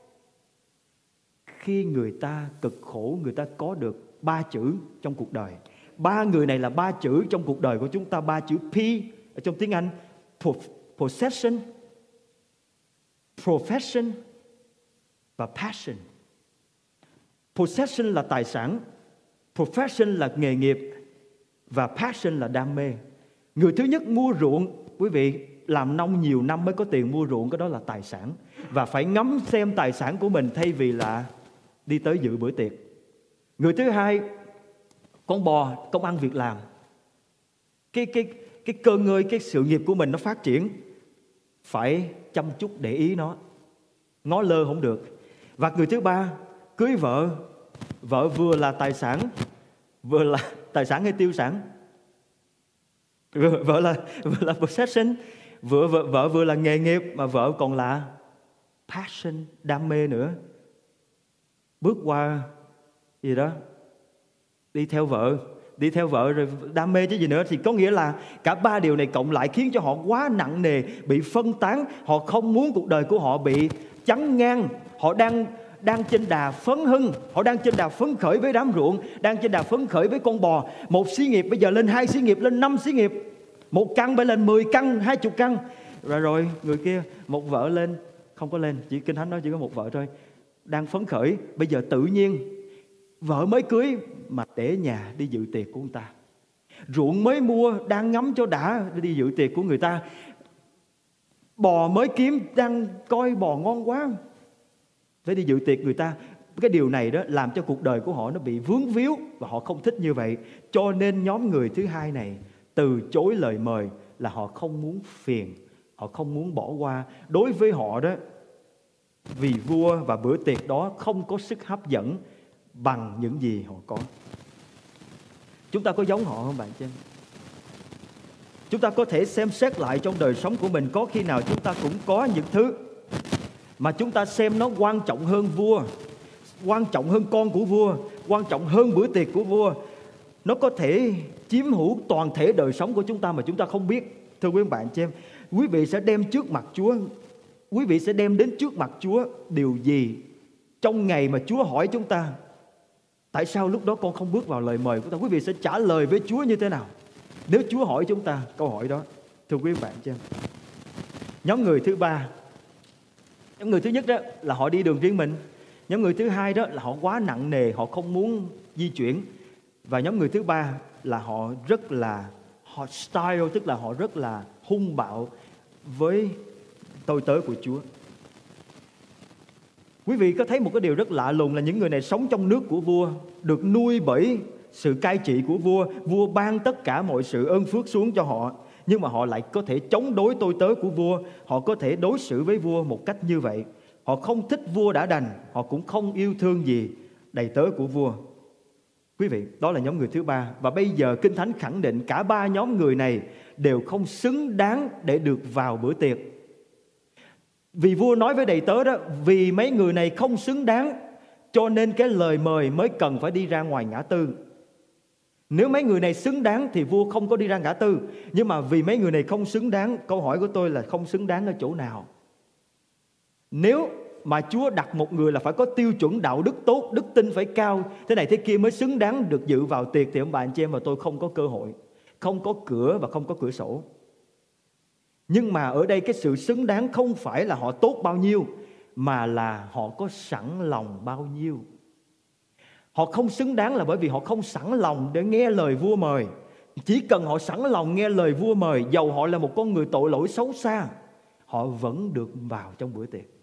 Khi người ta cực khổ, người ta có được 3 chữ trong cuộc đời. 3 người này là 3 chữ trong cuộc đời của chúng ta. 3 chữ P ở trong tiếng Anh: possession, profession và passion. Possession là tài sản, profession là nghề nghiệp và passion là đam mê. Người thứ nhất mua ruộng, quý vị, làm nông nhiều năm mới có tiền mua ruộng, cái đó là tài sản. Và phải ngắm xem tài sản của mình thay vì là đi tới dự bữa tiệc. Người thứ hai, con bò, công ăn việc làm. Cái cơ ngơi, cái sự nghiệp của mình nó phát triển, phải chăm chút để ý nó, ngó lơ không được. Và người thứ ba, cưới vợ. Vợ vừa là tài sản, vừa là tài sản hay tiêu sản? Vợ là possession. Vợ vừa là nghề nghiệp, mà vợ còn là passion, đam mê nữa. Bước qua gì đó, đi theo vợ rồi đam mê chứ gì nữa. Thì có nghĩa là cả 3 điều này cộng lại khiến cho họ quá nặng nề, bị phân tán. Họ không muốn cuộc đời của họ bị chắn ngang. Họ đang trên đà phấn hưng, họ đang trên đà phấn khởi với đám ruộng, đang trên đà phấn khởi với con bò. Một xí nghiệp bây giờ lên 2 xí nghiệp, lên 5 xí nghiệp. Một căn phải lên 10 căn, 20 căn. Rồi người kia một vợ lên, không có lên, chỉ Kinh Thánh nói chỉ có một vợ thôi. Đang phấn khởi, bây giờ tự nhiên vợ mới cưới mà để nhà đi dự tiệc của người ta. Ruộng mới mua, đang ngắm cho đã, đi dự tiệc của người ta. Bò mới kiếm, đang coi bò ngon quá, phải đi dự tiệc người ta. Cái điều này đó làm cho cuộc đời của họ nó bị vướng víu, và họ không thích như vậy. Cho nên nhóm người thứ hai này từ chối lời mời là họ không muốn phiền, họ không muốn bỏ qua. Đối với họ đó, vì vua và bữa tiệc đó không có sức hấp dẫn bằng những gì họ có. Chúng ta có giống họ không bạn chứ? Chúng ta có thể xem xét lại trong đời sống của mình, có khi nào chúng ta cũng có những thứ mà chúng ta xem nó quan trọng hơn vua, quan trọng hơn con của vua, quan trọng hơn bữa tiệc của vua. Nó có thể chiếm hữu toàn thể đời sống của chúng ta mà chúng ta không biết. Thưa quý bạn chị em, quý vị sẽ đem trước mặt Chúa, quý vị sẽ đem đến trước mặt Chúa điều gì trong ngày mà Chúa hỏi chúng ta? Tại sao lúc đó con không bước vào lời mời của ta? Quý vị sẽ trả lời với Chúa như thế nào nếu Chúa hỏi chúng ta câu hỏi đó? Thưa quý bạn chị em, nhóm người thứ ba, nhóm người thứ nhất đó là họ đi đường riêng mình. Nhóm người thứ hai đó là họ quá nặng nề, họ không muốn di chuyển. Và nhóm người thứ ba là họ rất là hostile, tức là họ rất là hung bạo với tôi tớ của Chúa. Quý vị có thấy một cái điều rất lạ lùng là những người này sống trong nước của vua, được nuôi bởi sự cai trị của vua. Vua ban tất cả mọi sự ơn phước xuống cho họ, nhưng mà họ lại có thể chống đối tôi tớ của vua. Họ có thể đối xử với vua một cách như vậy. Họ không thích vua đã đành, họ cũng không yêu thương gì đầy tớ của vua. Quý vị, đó là nhóm người thứ ba. Và bây giờ Kinh Thánh khẳng định cả 3 nhóm người này đều không xứng đáng để được vào bữa tiệc. Vì vua nói với đầy tớ đó, vì mấy người này không xứng đáng, cho nên cái lời mời mới cần phải đi ra ngoài ngã tư. Nếu mấy người này xứng đáng thì vua không có đi ra ngã tư. Nhưng mà vì mấy người này không xứng đáng, câu hỏi của tôi là không xứng đáng ở chỗ nào? Nếu mà Chúa đặt một người là phải có tiêu chuẩn đạo đức tốt, đức tin phải cao, thế này thế kia mới xứng đáng được dự vào tiệc, thì ông bà anh chị em và tôi không có cơ hội, không có cửa và không có cửa sổ. Nhưng mà ở đây cái sự xứng đáng không phải là họ tốt bao nhiêu, mà là họ có sẵn lòng bao nhiêu. Họ không xứng đáng là bởi vì họ không sẵn lòng để nghe lời vua mời. Chỉ cần họ sẵn lòng nghe lời vua mời, dầu họ là một con người tội lỗi xấu xa, họ vẫn được vào trong bữa tiệc.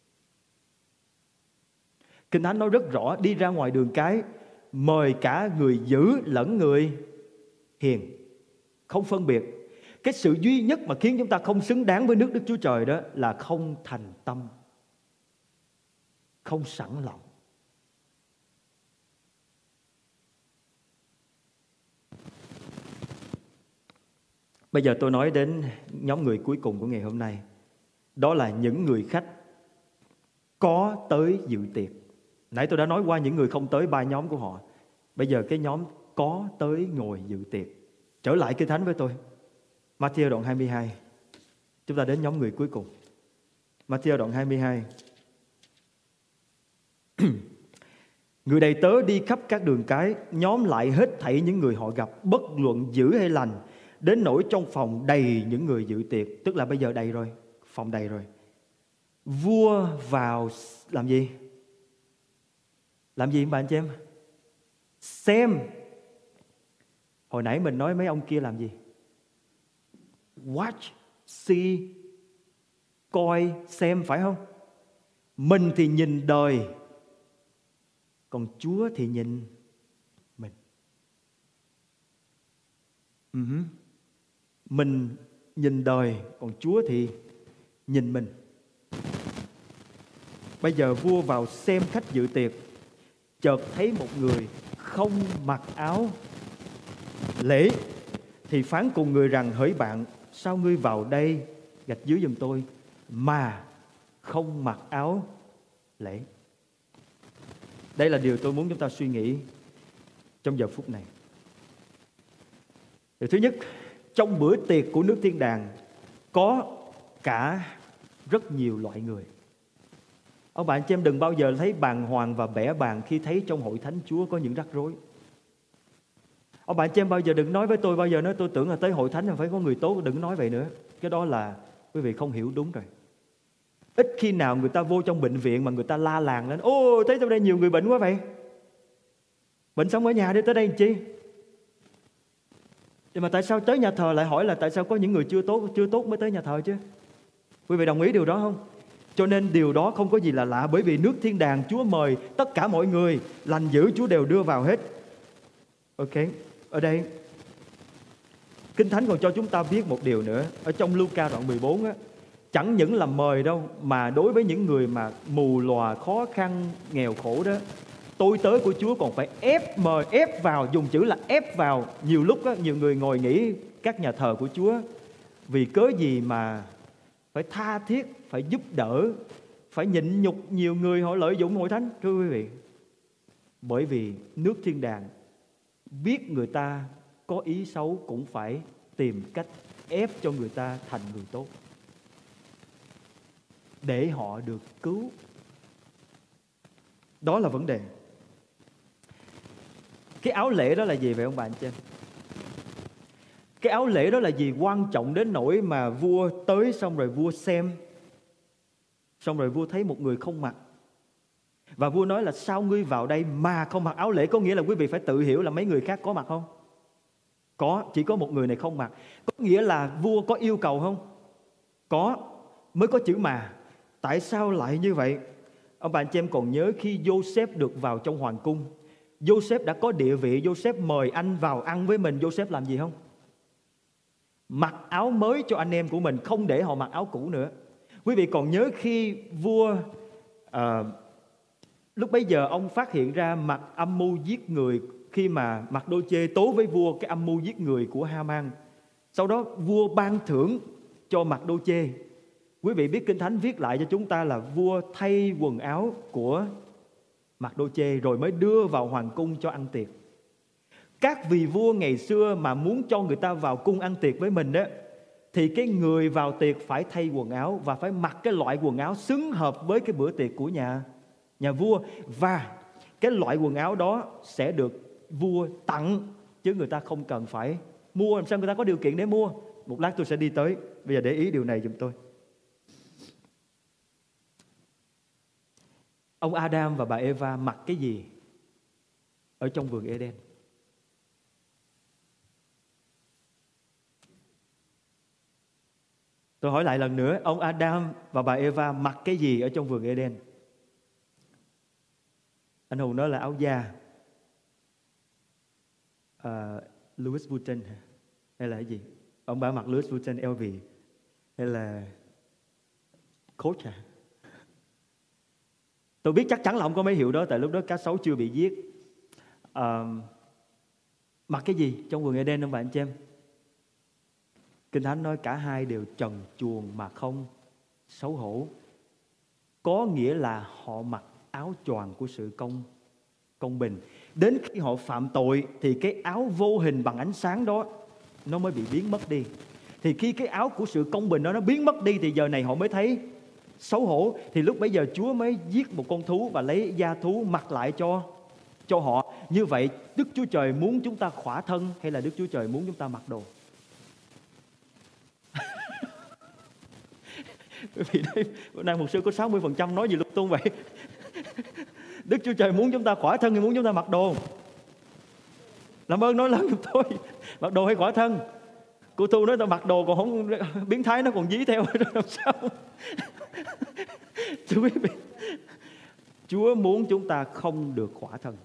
Kinh Thánh nói rất rõ, đi ra ngoài đường cái mời cả người dữ lẫn người hiền, không phân biệt. Cái sự duy nhất mà khiến chúng ta không xứng đáng với nước Đức Chúa Trời đó là không thành tâm, không sẵn lòng. Bây giờ tôi nói đến nhóm người cuối cùng của ngày hôm nay. Đó là những người khách có tới dự tiệc. Nãy tôi đã nói qua những người không tới, 3 nhóm của họ. Bây giờ cái nhóm có tới ngồi dự tiệc. Trở lại Kinh Thánh với tôi, Ma-thi-ơ đoạn 22. Chúng ta đến nhóm người cuối cùng. Ma-thi-ơ đoạn 22. Người đầy tớ đi khắp các đường cái, nhóm lại hết thảy những người họ gặp, bất luận dữ hay lành, đến nỗi trong phòng đầy những người dự tiệc. Tức là bây giờ đầy rồi, phòng đầy rồi. Vua vào làm gì? Làm gì bạn chị em? Xem. Hồi nãy mình nói mấy ông kia làm gì? Watch, see, coi, xem, phải không? Mình thì nhìn đời, còn Chúa thì nhìn mình. Mình nhìn đời, còn Chúa thì nhìn mình. Bây giờ vua vào xem khách dự tiệc, chợt thấy một người không mặc áo lễ, thì phán cùng người rằng: hỡi bạn, sao ngươi vào đây, gạch dưới giùm tôi, mà không mặc áo lễ? Đây là điều tôi muốn chúng ta suy nghĩ trong giờ phút này. Điều thứ nhất, trong bữa tiệc của nước thiên đàng có cả rất nhiều loại người. Ông bạn chị em đừng bao giờ thấy bàng hoàng và bẽ bàng khi thấy trong hội thánh Chúa có những rắc rối. Ông bạn chị em bao giờ đừng nói với tôi, bao giờ nói tôi tưởng là tới hội thánh là phải có người tốt, đừng nói vậy nữa. Cái đó là quý vị không hiểu đúng rồi. Ít khi nào người ta vô trong bệnh viện mà người ta la làng lên: ô, thấy trong đây nhiều người bệnh quá vậy, bệnh xong ở nhà đi, tới đây làm chi? Nhưng mà tại sao tới nhà thờ lại hỏi là tại sao có những người chưa tốt mới tới nhà thờ chứ? Quý vị đồng ý điều đó không? Cho nên điều đó không có gì là lạ, bởi vì nước thiên đàng Chúa mời tất cả mọi người, lành dữ Chúa đều đưa vào hết. Ok, ở đây Kinh Thánh còn cho chúng ta biết một điều nữa. Ở trong Luca đoạn 14 á, chẳng những là mời đâu, mà đối với những người mà mù lòa, khó khăn, nghèo khổ đó, tôi tớ của Chúa còn phải ép mời, ép vào, dùng chữ là ép vào. Nhiều lúc á, nhiều người ngồi nghĩ các nhà thờ của Chúa vì cớ gì mà phải tha thiết, phải giúp đỡ, phải nhịn nhục nhiều người họ lợi dụng hội thánh. Thưa quý vị, bởi vì nước thiên đàng biết người ta có ý xấu cũng phải tìm cách ép cho người ta thành người tốt, để họ được cứu. Đó là vấn đề. Cái áo lễ đó là gì vậy ông bà anh chị em? Cái áo lễ đó là gì? Quan trọng đến nỗi mà vua tới xong rồi vua xem, xong rồi vua thấy một người không mặc, và vua nói là sao ngươi vào đây mà không mặc áo lễ? Có nghĩa là quý vị phải tự hiểu là mấy người khác có mặc không? Có, chỉ có một người này không mặc. Có nghĩa là vua có yêu cầu không? Có, mới có chữ mà. Tại sao lại như vậy? Ông bà anh chị em còn nhớ khi Joseph được vào trong hoàng cung, Joseph đã có địa vị, Joseph mời anh vào ăn với mình, Joseph làm gì không? Mặc áo mới cho anh em của mình, không để họ mặc áo cũ nữa. Quý vị còn nhớ khi vua lúc bấy giờ ông phát hiện ra mặt âm mưu giết người, khi mà Mặc-đô-chê tố với vua cái âm mưu giết người của Ha-man. Sau đó vua ban thưởng cho Mặc-đô-chê. Quý vị biết Kinh Thánh viết lại cho chúng ta là vua thay quần áo của Mặc-đô-chê rồi mới đưa vào hoàng cung cho ăn tiệc. Các vị vua ngày xưa mà muốn cho người ta vào cung ăn tiệc với mình đó, thì cái người vào tiệc phải thay quần áo và phải mặc cái loại quần áo xứng hợp với cái bữa tiệc của nhà vua. Và cái loại quần áo đó sẽ được vua tặng, chứ người ta không cần phải mua. Làm sao người ta có điều kiện để mua? Một lát tôi sẽ đi tới. Bây giờ để ý điều này giùm tôi. Ông Adam và bà Eva mặc cái gì ở trong vườn Eden? Tôi hỏi lại lần nữa, ông Adam và bà Eva mặc cái gì ở trong vườn Eden? Anh Hùng nói là áo da. Louis Vuitton hay là cái gì? Ông bà mặc Louis Vuitton LV hay là Coach à? Tôi biết chắc chắn là ông có mấy hiệu đó, tại lúc đó cá sấu chưa bị giết. Mặc cái gì trong vườn Eden không bạn chị em? Kinh Thánh nói cả hai đều trần truồng mà không xấu hổ. Có nghĩa là họ mặc áo choàng của sự công bình. Đến khi họ phạm tội thì cái áo vô hình bằng ánh sáng đó nó mới bị biến mất đi. Thì khi cái áo của sự công bình đó nó biến mất đi thì giờ này họ mới thấy xấu hổ. Thì lúc bấy giờ Chúa mới giết một con thú và lấy da thú mặc lại cho họ. Như vậy Đức Chúa Trời muốn chúng ta khỏa thân hay là Đức Chúa Trời muốn chúng ta mặc đồ? Vì đây bữa nay mục sư có 60% nói gì lung tung vậy? Đức Chúa Trời muốn chúng ta khỏa thân hay muốn chúng ta mặc đồ? Làm ơn nói lớn giùm tôi, mặc đồ hay khỏa thân? Cô Thu nói tao mặc đồ còn không biến thái, nó còn dí theo làm sao? Thưa quý vị, Chúa muốn chúng ta không được khỏa thân.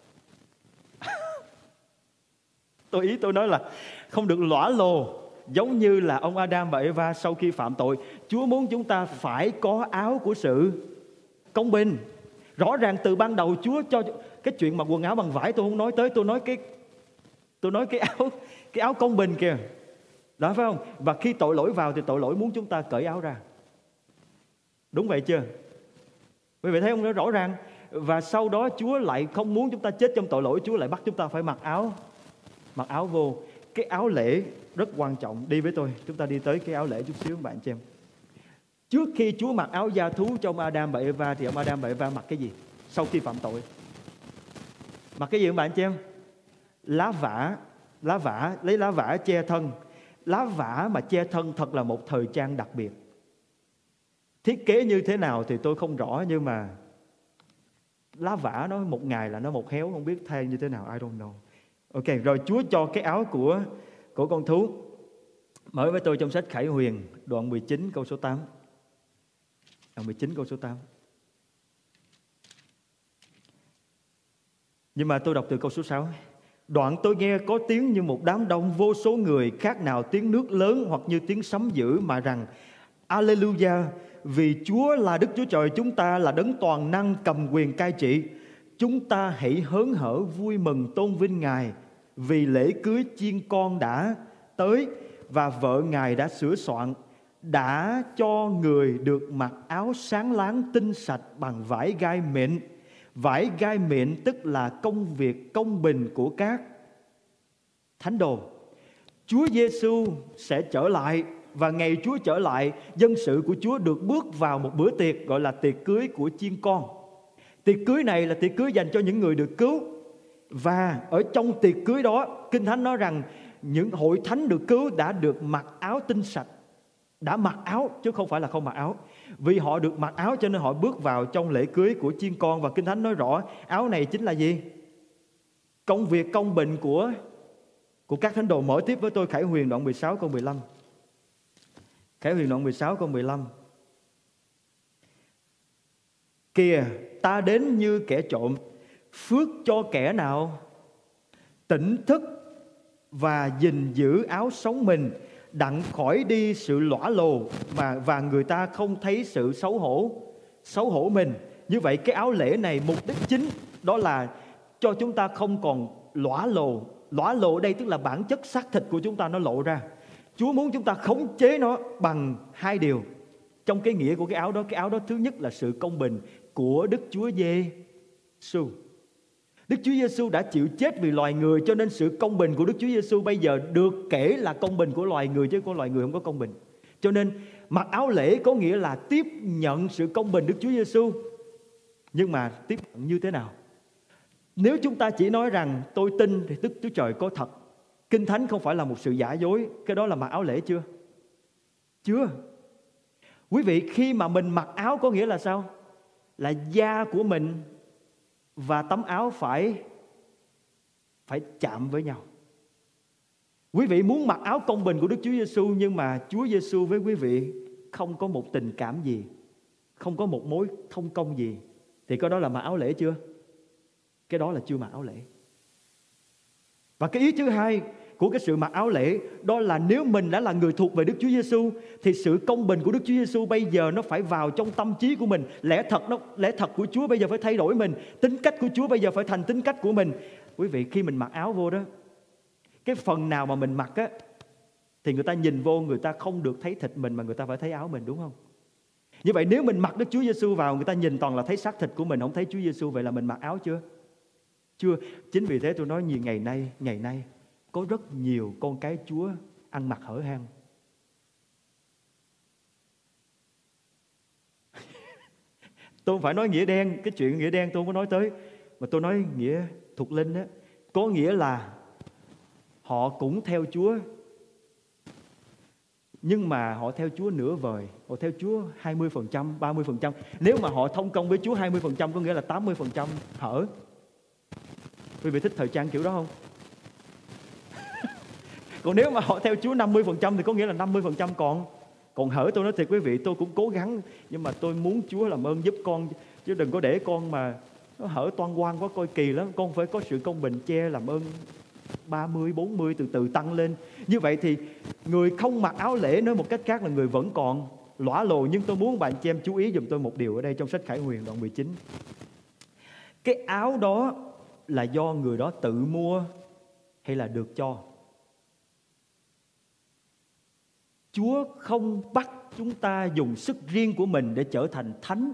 Ý tôi nói là không được lõa lồ giống như là ông Adam và Eva sau khi phạm tội. Chúa muốn chúng ta phải có áo của sự công bình. Rõ ràng từ ban đầu Chúa cho cái chuyện mặc quần áo bằng vải tôi không nói tới, tôi nói cái áo công bình kìa. Đó phải không? Và khi tội lỗi vào thì tội lỗi muốn chúng ta cởi áo ra. Đúng vậy chưa? Quý vị thấy không? Nó rõ ràng. Và sau đó Chúa lại không muốn chúng ta chết trong tội lỗi, Chúa lại bắt chúng ta phải mặc áo vô. Cái áo lễ rất quan trọng. Đi với tôi, chúng ta đi tới cái áo lễ chút xíu bạn chị em. Trước khi Chúa mặc áo da thú cho ông Adam và Eva thì ông Adam và Eva mặc cái gì? Sau khi phạm tội mặc cái gì các bạn chị em? Lá vả, lấy lá vả che thân. Lá vả mà che thân thật là một thời trang đặc biệt. Thiết kế như thế nào thì tôi không rõ, nhưng mà lá vả nó một ngày là nó một héo, không biết thay như thế nào, I don't know. Ok, rồi Chúa cho cái áo của con thú. Mở với tôi trong sách Khải Huyền đoạn 19 câu số 8. Đoạn 19 câu số 8. Nhưng mà tôi đọc từ câu số 6. Đoạn tôi nghe có tiếng như một đám đông vô số người, khác nào tiếng nước lớn hoặc như tiếng sấm dữ, mà rằng Alleluia, vì Chúa là Đức Chúa Trời chúng ta, là đấng toàn năng cầm quyền cai trị. Chúng ta hãy hớn hở vui mừng tôn vinh Ngài, vì lễ cưới chiên con đã tới và vợ Ngài đã sửa soạn, đã cho người được mặc áo sáng láng tinh sạch bằng vải gai mịn. Vải gai mịn tức là công việc công bình của các thánh đồ. Chúa Giêsu sẽ trở lại, và ngày Chúa trở lại, dân sự của Chúa được bước vào một bữa tiệc gọi là tiệc cưới của chiên con. Tiệc cưới này là tiệc cưới dành cho những người được cứu. Và ở trong tiệc cưới đó, Kinh Thánh nói rằng những hội thánh được cứu đã được mặc áo tinh sạch. Đã mặc áo chứ không phải là không mặc áo. Vì họ được mặc áo cho nên họ bước vào trong lễ cưới của chiên con. Và Kinh Thánh nói rõ áo này chính là gì? Công việc công bình của các thánh đồ. Mở tiếp với tôi Khải Huyền đoạn 16 câu 15. Khải Huyền đoạn 16 câu 15. Kìa, ta đến như kẻ trộm, phước cho kẻ nào tỉnh thức và gìn giữ áo sống mình, đặng khỏi đi sự lõa lồ và người ta không thấy sự xấu hổ mình. Như vậy cái áo lễ này mục đích chính đó là cho chúng ta không còn lõa lồ. Lõa lồ đây tức là bản chất xác thịt của chúng ta nó lộ ra. Chúa muốn chúng ta khống chế nó bằng hai điều. Trong cái nghĩa của cái áo đó thứ nhất là sự công bình của Đức Chúa Giê-xu. Đức Chúa Giê-xu đã chịu chết vì loài người, cho nên sự công bình của Đức Chúa Giê-xu bây giờ được kể là công bình của loài người, chứ của loài người không có công bình. Cho nên mặc áo lễ có nghĩa là tiếp nhận sự công bình Đức Chúa Giê-xu. Nhưng mà tiếp nhận như thế nào? Nếu chúng ta chỉ nói rằng tôi tin thì Đức Chúa Trời có thật, Kinh Thánh không phải là một sự giả dối, cái đó là mặc áo lễ chưa? Chưa. Quý vị, khi mà mình mặc áo có nghĩa là sao? Là da của mình và tấm áo phải chạm với nhau. Quý vị muốn mặc áo công bình của Đức Chúa Giê-xu, nhưng mà Chúa Giê-xu với quý vị không có một tình cảm gì, không có một mối thông công gì, thì cái đó là mặc áo lễ chưa? Cái đó là chưa mặc áo lễ. Và cái ý thứ hai của cái sự mặc áo lễ đó là nếu mình đã là người thuộc về Đức Chúa Giê-xu thì sự công bình của Đức Chúa Giê-xu bây giờ nó phải vào trong tâm trí của mình. Lẽ thật của Chúa bây giờ phải thay đổi mình, tính cách của Chúa bây giờ phải thành tính cách của mình. Quý vị, khi mình mặc áo vô đó, cái phần nào mà mình mặc á thì người ta nhìn vô, người ta không được thấy thịt mình mà người ta phải thấy áo mình, đúng không? Như vậy nếu mình mặc Đức Chúa Giê-xu vào, người ta nhìn toàn là thấy xác thịt của mình, không thấy Chúa Giê-xu, vậy là mình mặc áo chưa? Chưa. Chính vì thế tôi nói nhiều ngày nay có rất nhiều con cái Chúa ăn mặc hở hang. Tôi không phải nói nghĩa đen, cái chuyện nghĩa đen tôi không có nói tới, mà tôi nói nghĩa thuộc linh đó. Có nghĩa là họ cũng theo Chúa, nhưng mà họ theo Chúa nửa vời, họ theo Chúa 20%, 30%. Nếu mà họ thông công với Chúa 20% có nghĩa là 80% hở. Quý vị thích thời trang kiểu đó không? Còn nếu mà họ theo Chúa 50% thì có nghĩa là 50% còn hở. Tôi nói thiệt quý vị, tôi cũng cố gắng, nhưng mà tôi muốn Chúa làm ơn giúp con, chứ đừng có để con mà nó hở toan quang quá coi kỳ lắm. Con phải có sự công bình che, làm ơn 30, 40 từ từ tăng lên. Như vậy thì người không mặc áo lễ, nói một cách khác là người vẫn còn lõa lồ. Nhưng tôi muốn bạn chị em chú ý giùm tôi một điều ở đây trong sách Khải Huyền đoạn 19. Cái áo đó là do người đó tự mua hay là được cho? Chúa không bắt chúng ta dùng sức riêng của mình để trở thành thánh.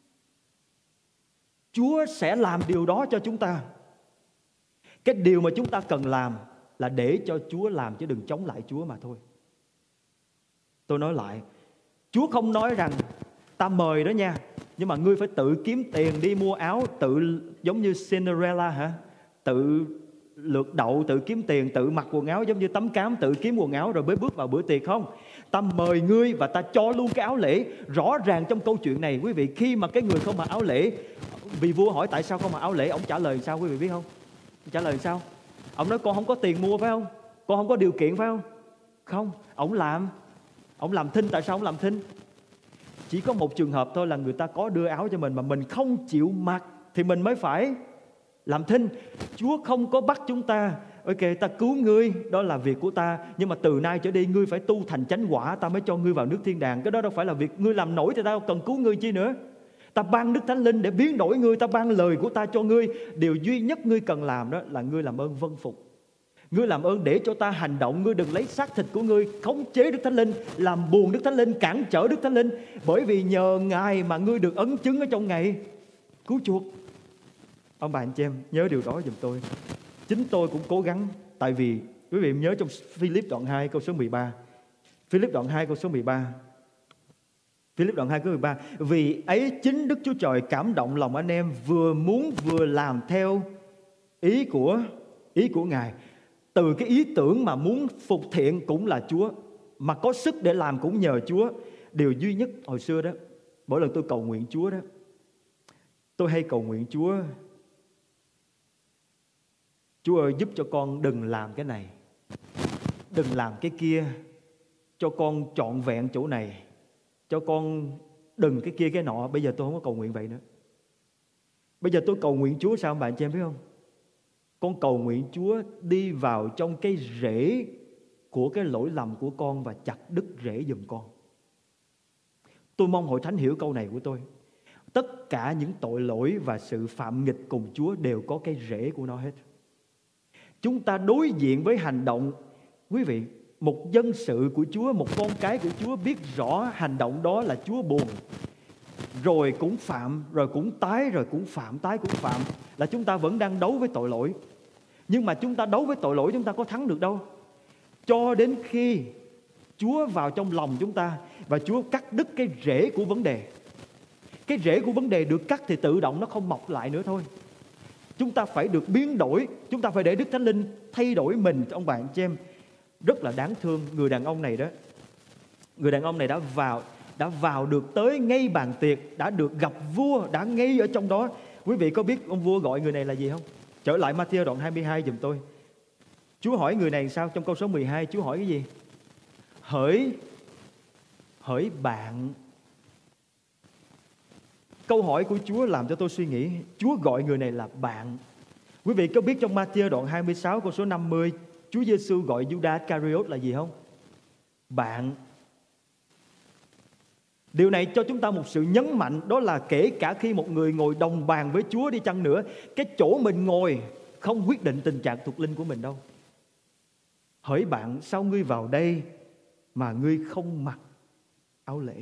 Chúa sẽ làm điều đó cho chúng ta. Cái điều mà chúng ta cần làm là để cho Chúa làm, chứ đừng chống lại Chúa mà thôi. Tôi nói lại, Chúa không nói rằng ta mời đó nha, nhưng mà ngươi phải tự kiếm tiền đi mua áo, tự giống như Cinderella hả? Tự lượt đậu, tự kiếm tiền, tự mặc quần áo giống như tấm cám, tự kiếm quần áo rồi mới bước vào bữa tiệc không? Ta mời ngươi và ta cho luôn cái áo lễ. Rõ ràng trong câu chuyện này, quý vị, khi mà cái người không mặc áo lễ, vì vua hỏi tại sao không mặc áo lễ, ông trả lời sao quý vị biết không? Ông trả lời sao? Ông nói con không có tiền mua phải không? Con không có điều kiện phải không? Không, ông làm thinh. Tại sao ông làm thinh? Chỉ có một trường hợp thôi là người ta có đưa áo cho mình mà mình không chịu mặc thì mình mới phải làm thinh. Chúa không có bắt chúng ta, ok, ta cứu ngươi, đó là việc của ta, nhưng mà từ nay trở đi ngươi phải tu thành chánh quả, ta mới cho ngươi vào nước thiên đàng. Cái đó đâu phải là việc ngươi làm nổi thì ta cần cứu ngươi chi nữa. Ta ban Đức Thánh Linh để biến đổi ngươi, ta ban lời của ta cho ngươi. Điều duy nhất ngươi cần làm đó là ngươi làm ơn vâng phục. Ngươi làm ơn để cho ta hành động. Ngươi đừng lấy xác thịt của ngươi khống chế Đức Thánh Linh, làm buồn Đức Thánh Linh, cản trở Đức Thánh Linh. Bởi vì nhờ Ngài mà ngươi được ấn chứng ở trong ngày cứu chuộc. Ông bà anh chị em nhớ điều đó giùm tôi. Chính tôi cũng cố gắng. Tại vì quý vị nhớ trong Philip đoạn 2 câu số 13. Philip đoạn 2 câu số 13. Philip đoạn 2 câu 13. Vì ấy chính Đức Chúa Trời cảm động lòng anh em, vừa muốn vừa làm theo ý của Ngài. Từ cái ý tưởng mà muốn phục thiện cũng là Chúa, mà có sức để làm cũng nhờ Chúa. Điều duy nhất hồi xưa đó, mỗi lần tôi cầu nguyện Chúa đó, tôi hay cầu nguyện Chúa: Chúa ơi, giúp cho con đừng làm cái này, đừng làm cái kia, cho con trọn vẹn chỗ này, cho con đừng cái kia cái nọ. Bây giờ tôi không có cầu nguyện vậy nữa. Bây giờ tôi cầu nguyện Chúa sao bạn chị em biết không? Con cầu nguyện Chúa đi vào trong cái rễ của cái lỗi lầm của con và chặt đứt rễ giùm con. Tôi mong hội thánh hiểu câu này của tôi. Tất cả những tội lỗi và sự phạm nghịch cùng Chúa đều có cái rễ của nó hết. Chúng ta đối diện với hành động, quý vị, một dân sự của Chúa, một con cái của Chúa biết rõ hành động đó là Chúa buồn, rồi cũng phạm, rồi cũng tái, rồi cũng phạm, tái cũng phạm, là chúng ta vẫn đang đấu với tội lỗi. Nhưng mà chúng ta đấu với tội lỗi chúng ta có thắng được đâu, cho đến khi Chúa vào trong lòng chúng ta và Chúa cắt đứt cái rễ của vấn đề. Cái rễ của vấn đề được cắt thì tự động nó không mọc lại nữa thôi. Chúng ta phải được biến đổi, chúng ta phải để Đức Thánh Linh thay đổi mình. Ông bạn chị em, rất là đáng thương người đàn ông này đó. Người đàn ông này đã vào được tới ngay bàn tiệc, đã được gặp vua, đã ngay ở trong đó. Quý vị có biết ông vua gọi người này là gì không? Trở lại Ma-thi-ơ đoạn 22 giùm tôi. Chúa hỏi người này sao? Trong câu số 12 Chúa hỏi cái gì? Hỡi bạn. Câu hỏi của Chúa làm cho tôi suy nghĩ. Chúa gọi người này là bạn. Quý vị có biết trong Ma-thi-ơ đoạn 26 câu số 50 Chúa Giêsu gọi Giu-đa Iscariot là gì không? Bạn. Điều này cho chúng ta một sự nhấn mạnh, đó là kể cả khi một người ngồi đồng bàn với Chúa đi chăng nữa, cái chỗ mình ngồi không quyết định tình trạng thuộc linh của mình đâu. Hỡi bạn, sao ngươi vào đây mà ngươi không mặc áo lễ?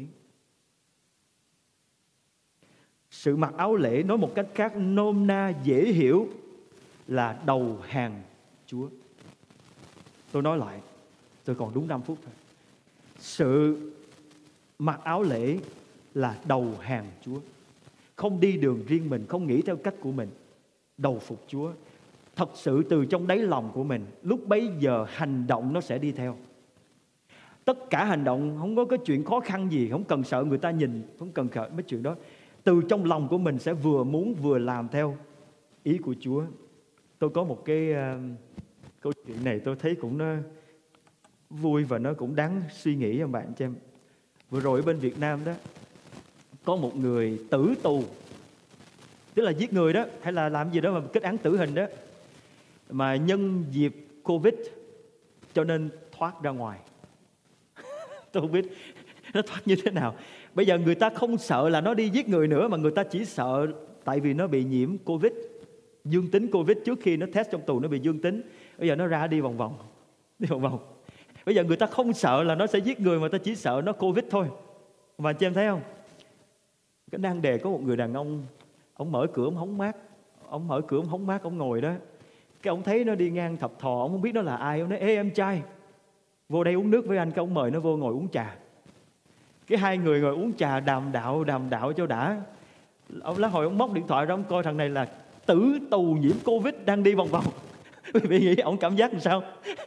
Sự mặc áo lễ nói một cách khác nôm na dễ hiểu là đầu hàng Chúa. Tôi nói lại, tôi còn đúng 5 phút thôi. Sự mặc áo lễ là đầu hàng Chúa. Không đi đường riêng mình, không nghĩ theo cách của mình, đầu phục Chúa. Thật sự từ trong đáy lòng của mình, lúc bấy giờ hành động nó sẽ đi theo. Tất cả hành động, không có cái chuyện khó khăn gì, không cần sợ người ta nhìn, không cần sợ mấy chuyện đó. Từ trong lòng của mình sẽ vừa muốn vừa làm theo ý của Chúa. Tôi có một cái câu chuyện này tôi thấy cũng nó vui và nó cũng đáng suy nghĩ các bạn cho em. Vừa rồi ở bên Việt Nam đó, có một người tử tù, tức là giết người đó, hay là làm gì đó mà kết án tử hình đó, mà nhân dịp Covid cho nên thoát ra ngoài. Tôi không biết nó thoát như thế nào. Bây giờ người ta không sợ là nó đi giết người nữa, mà người ta chỉ sợ tại vì nó bị nhiễm Covid, dương tính Covid. Trước khi nó test trong tù nó bị dương tính, bây giờ nó ra đi vòng vòng. Bây giờ người ta không sợ là nó sẽ giết người, mà ta chỉ sợ nó Covid thôi. Và chị em thấy không? Cái nan đề có một người đàn ông mở cửa ông hóng mát. Ông mở cửa ông hóng mát, ông ngồi đó. Cái ông thấy nó đi ngang thập thò, ông không biết nó là ai. Ông nói: ê em trai, vô đây uống nước với anh. Cái ông mời nó vô ngồi uống trà. Cái hai người ngồi uống trà đàm đạo cho đã. Ông lát hồi ông móc điện thoại ra, ông coi thằng này là tử tù nhiễm Covid đang đi vòng vòng. Quý vị nghĩ ông cảm giác làm sao?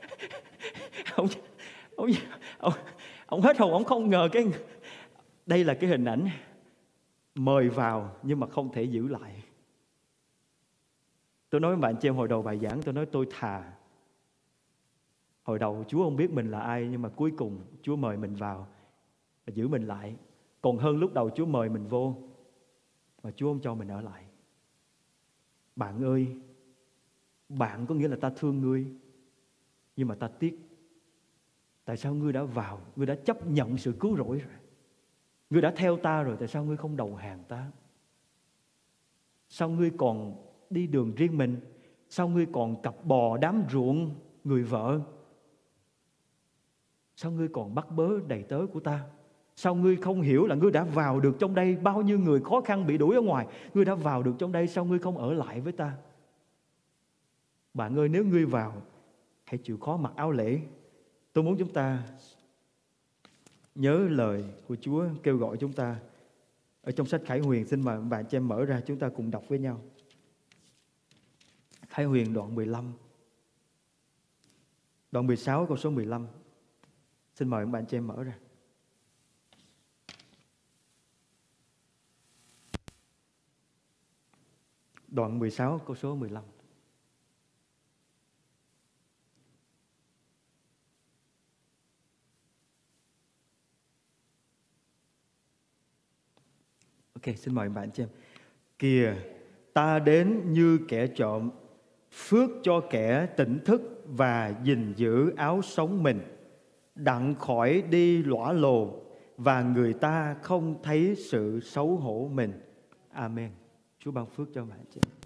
Ông hết hồn, ông không ngờ đây là cái hình ảnh mời vào nhưng mà không thể giữ lại. Tôi nói với bạn chị em hồi đầu bài giảng, tôi nói tôi thà hồi đầu Chúa không biết mình là ai, nhưng mà cuối cùng Chúa mời mình vào và giữ mình lại, còn hơn lúc đầu Chúa mời mình vô mà Chúa không cho mình ở lại. Bạn ơi, bạn có nghĩa là ta thương ngươi, nhưng mà ta tiếc. Tại sao ngươi đã vào, ngươi đã chấp nhận sự cứu rỗi rồi, ngươi đã theo ta rồi, tại sao ngươi không đầu hàng ta? Sao ngươi còn đi đường riêng mình? Sao ngươi còn cặp bò đám ruộng người vợ? Sao ngươi còn bắt bớ đầy tớ của ta? Sao ngươi không hiểu là ngươi đã vào được trong đây? Bao nhiêu người khó khăn bị đuổi ở ngoài, ngươi đã vào được trong đây, sao ngươi không ở lại với ta? Bạn ơi, nếu ngươi vào, hãy chịu khó mặc áo lễ. Tôi muốn chúng ta nhớ lời của Chúa kêu gọi chúng ta ở trong sách Khải Huyền. Xin mời bạn cho em mở ra, chúng ta cùng đọc với nhau. Khải Huyền đoạn 15, đoạn 16 câu số 15. Xin mời bạn cho em mở ra. Đoạn 16 câu số 15. Ok, xin mời bạn cho em. Kìa, ta đến như kẻ trộm, phước cho kẻ tỉnh thức và gìn giữ áo sống mình, đặng khỏi đi lõa lồ và người ta không thấy sự xấu hổ mình. Amen. Chúa ban phước cho bạn chị em.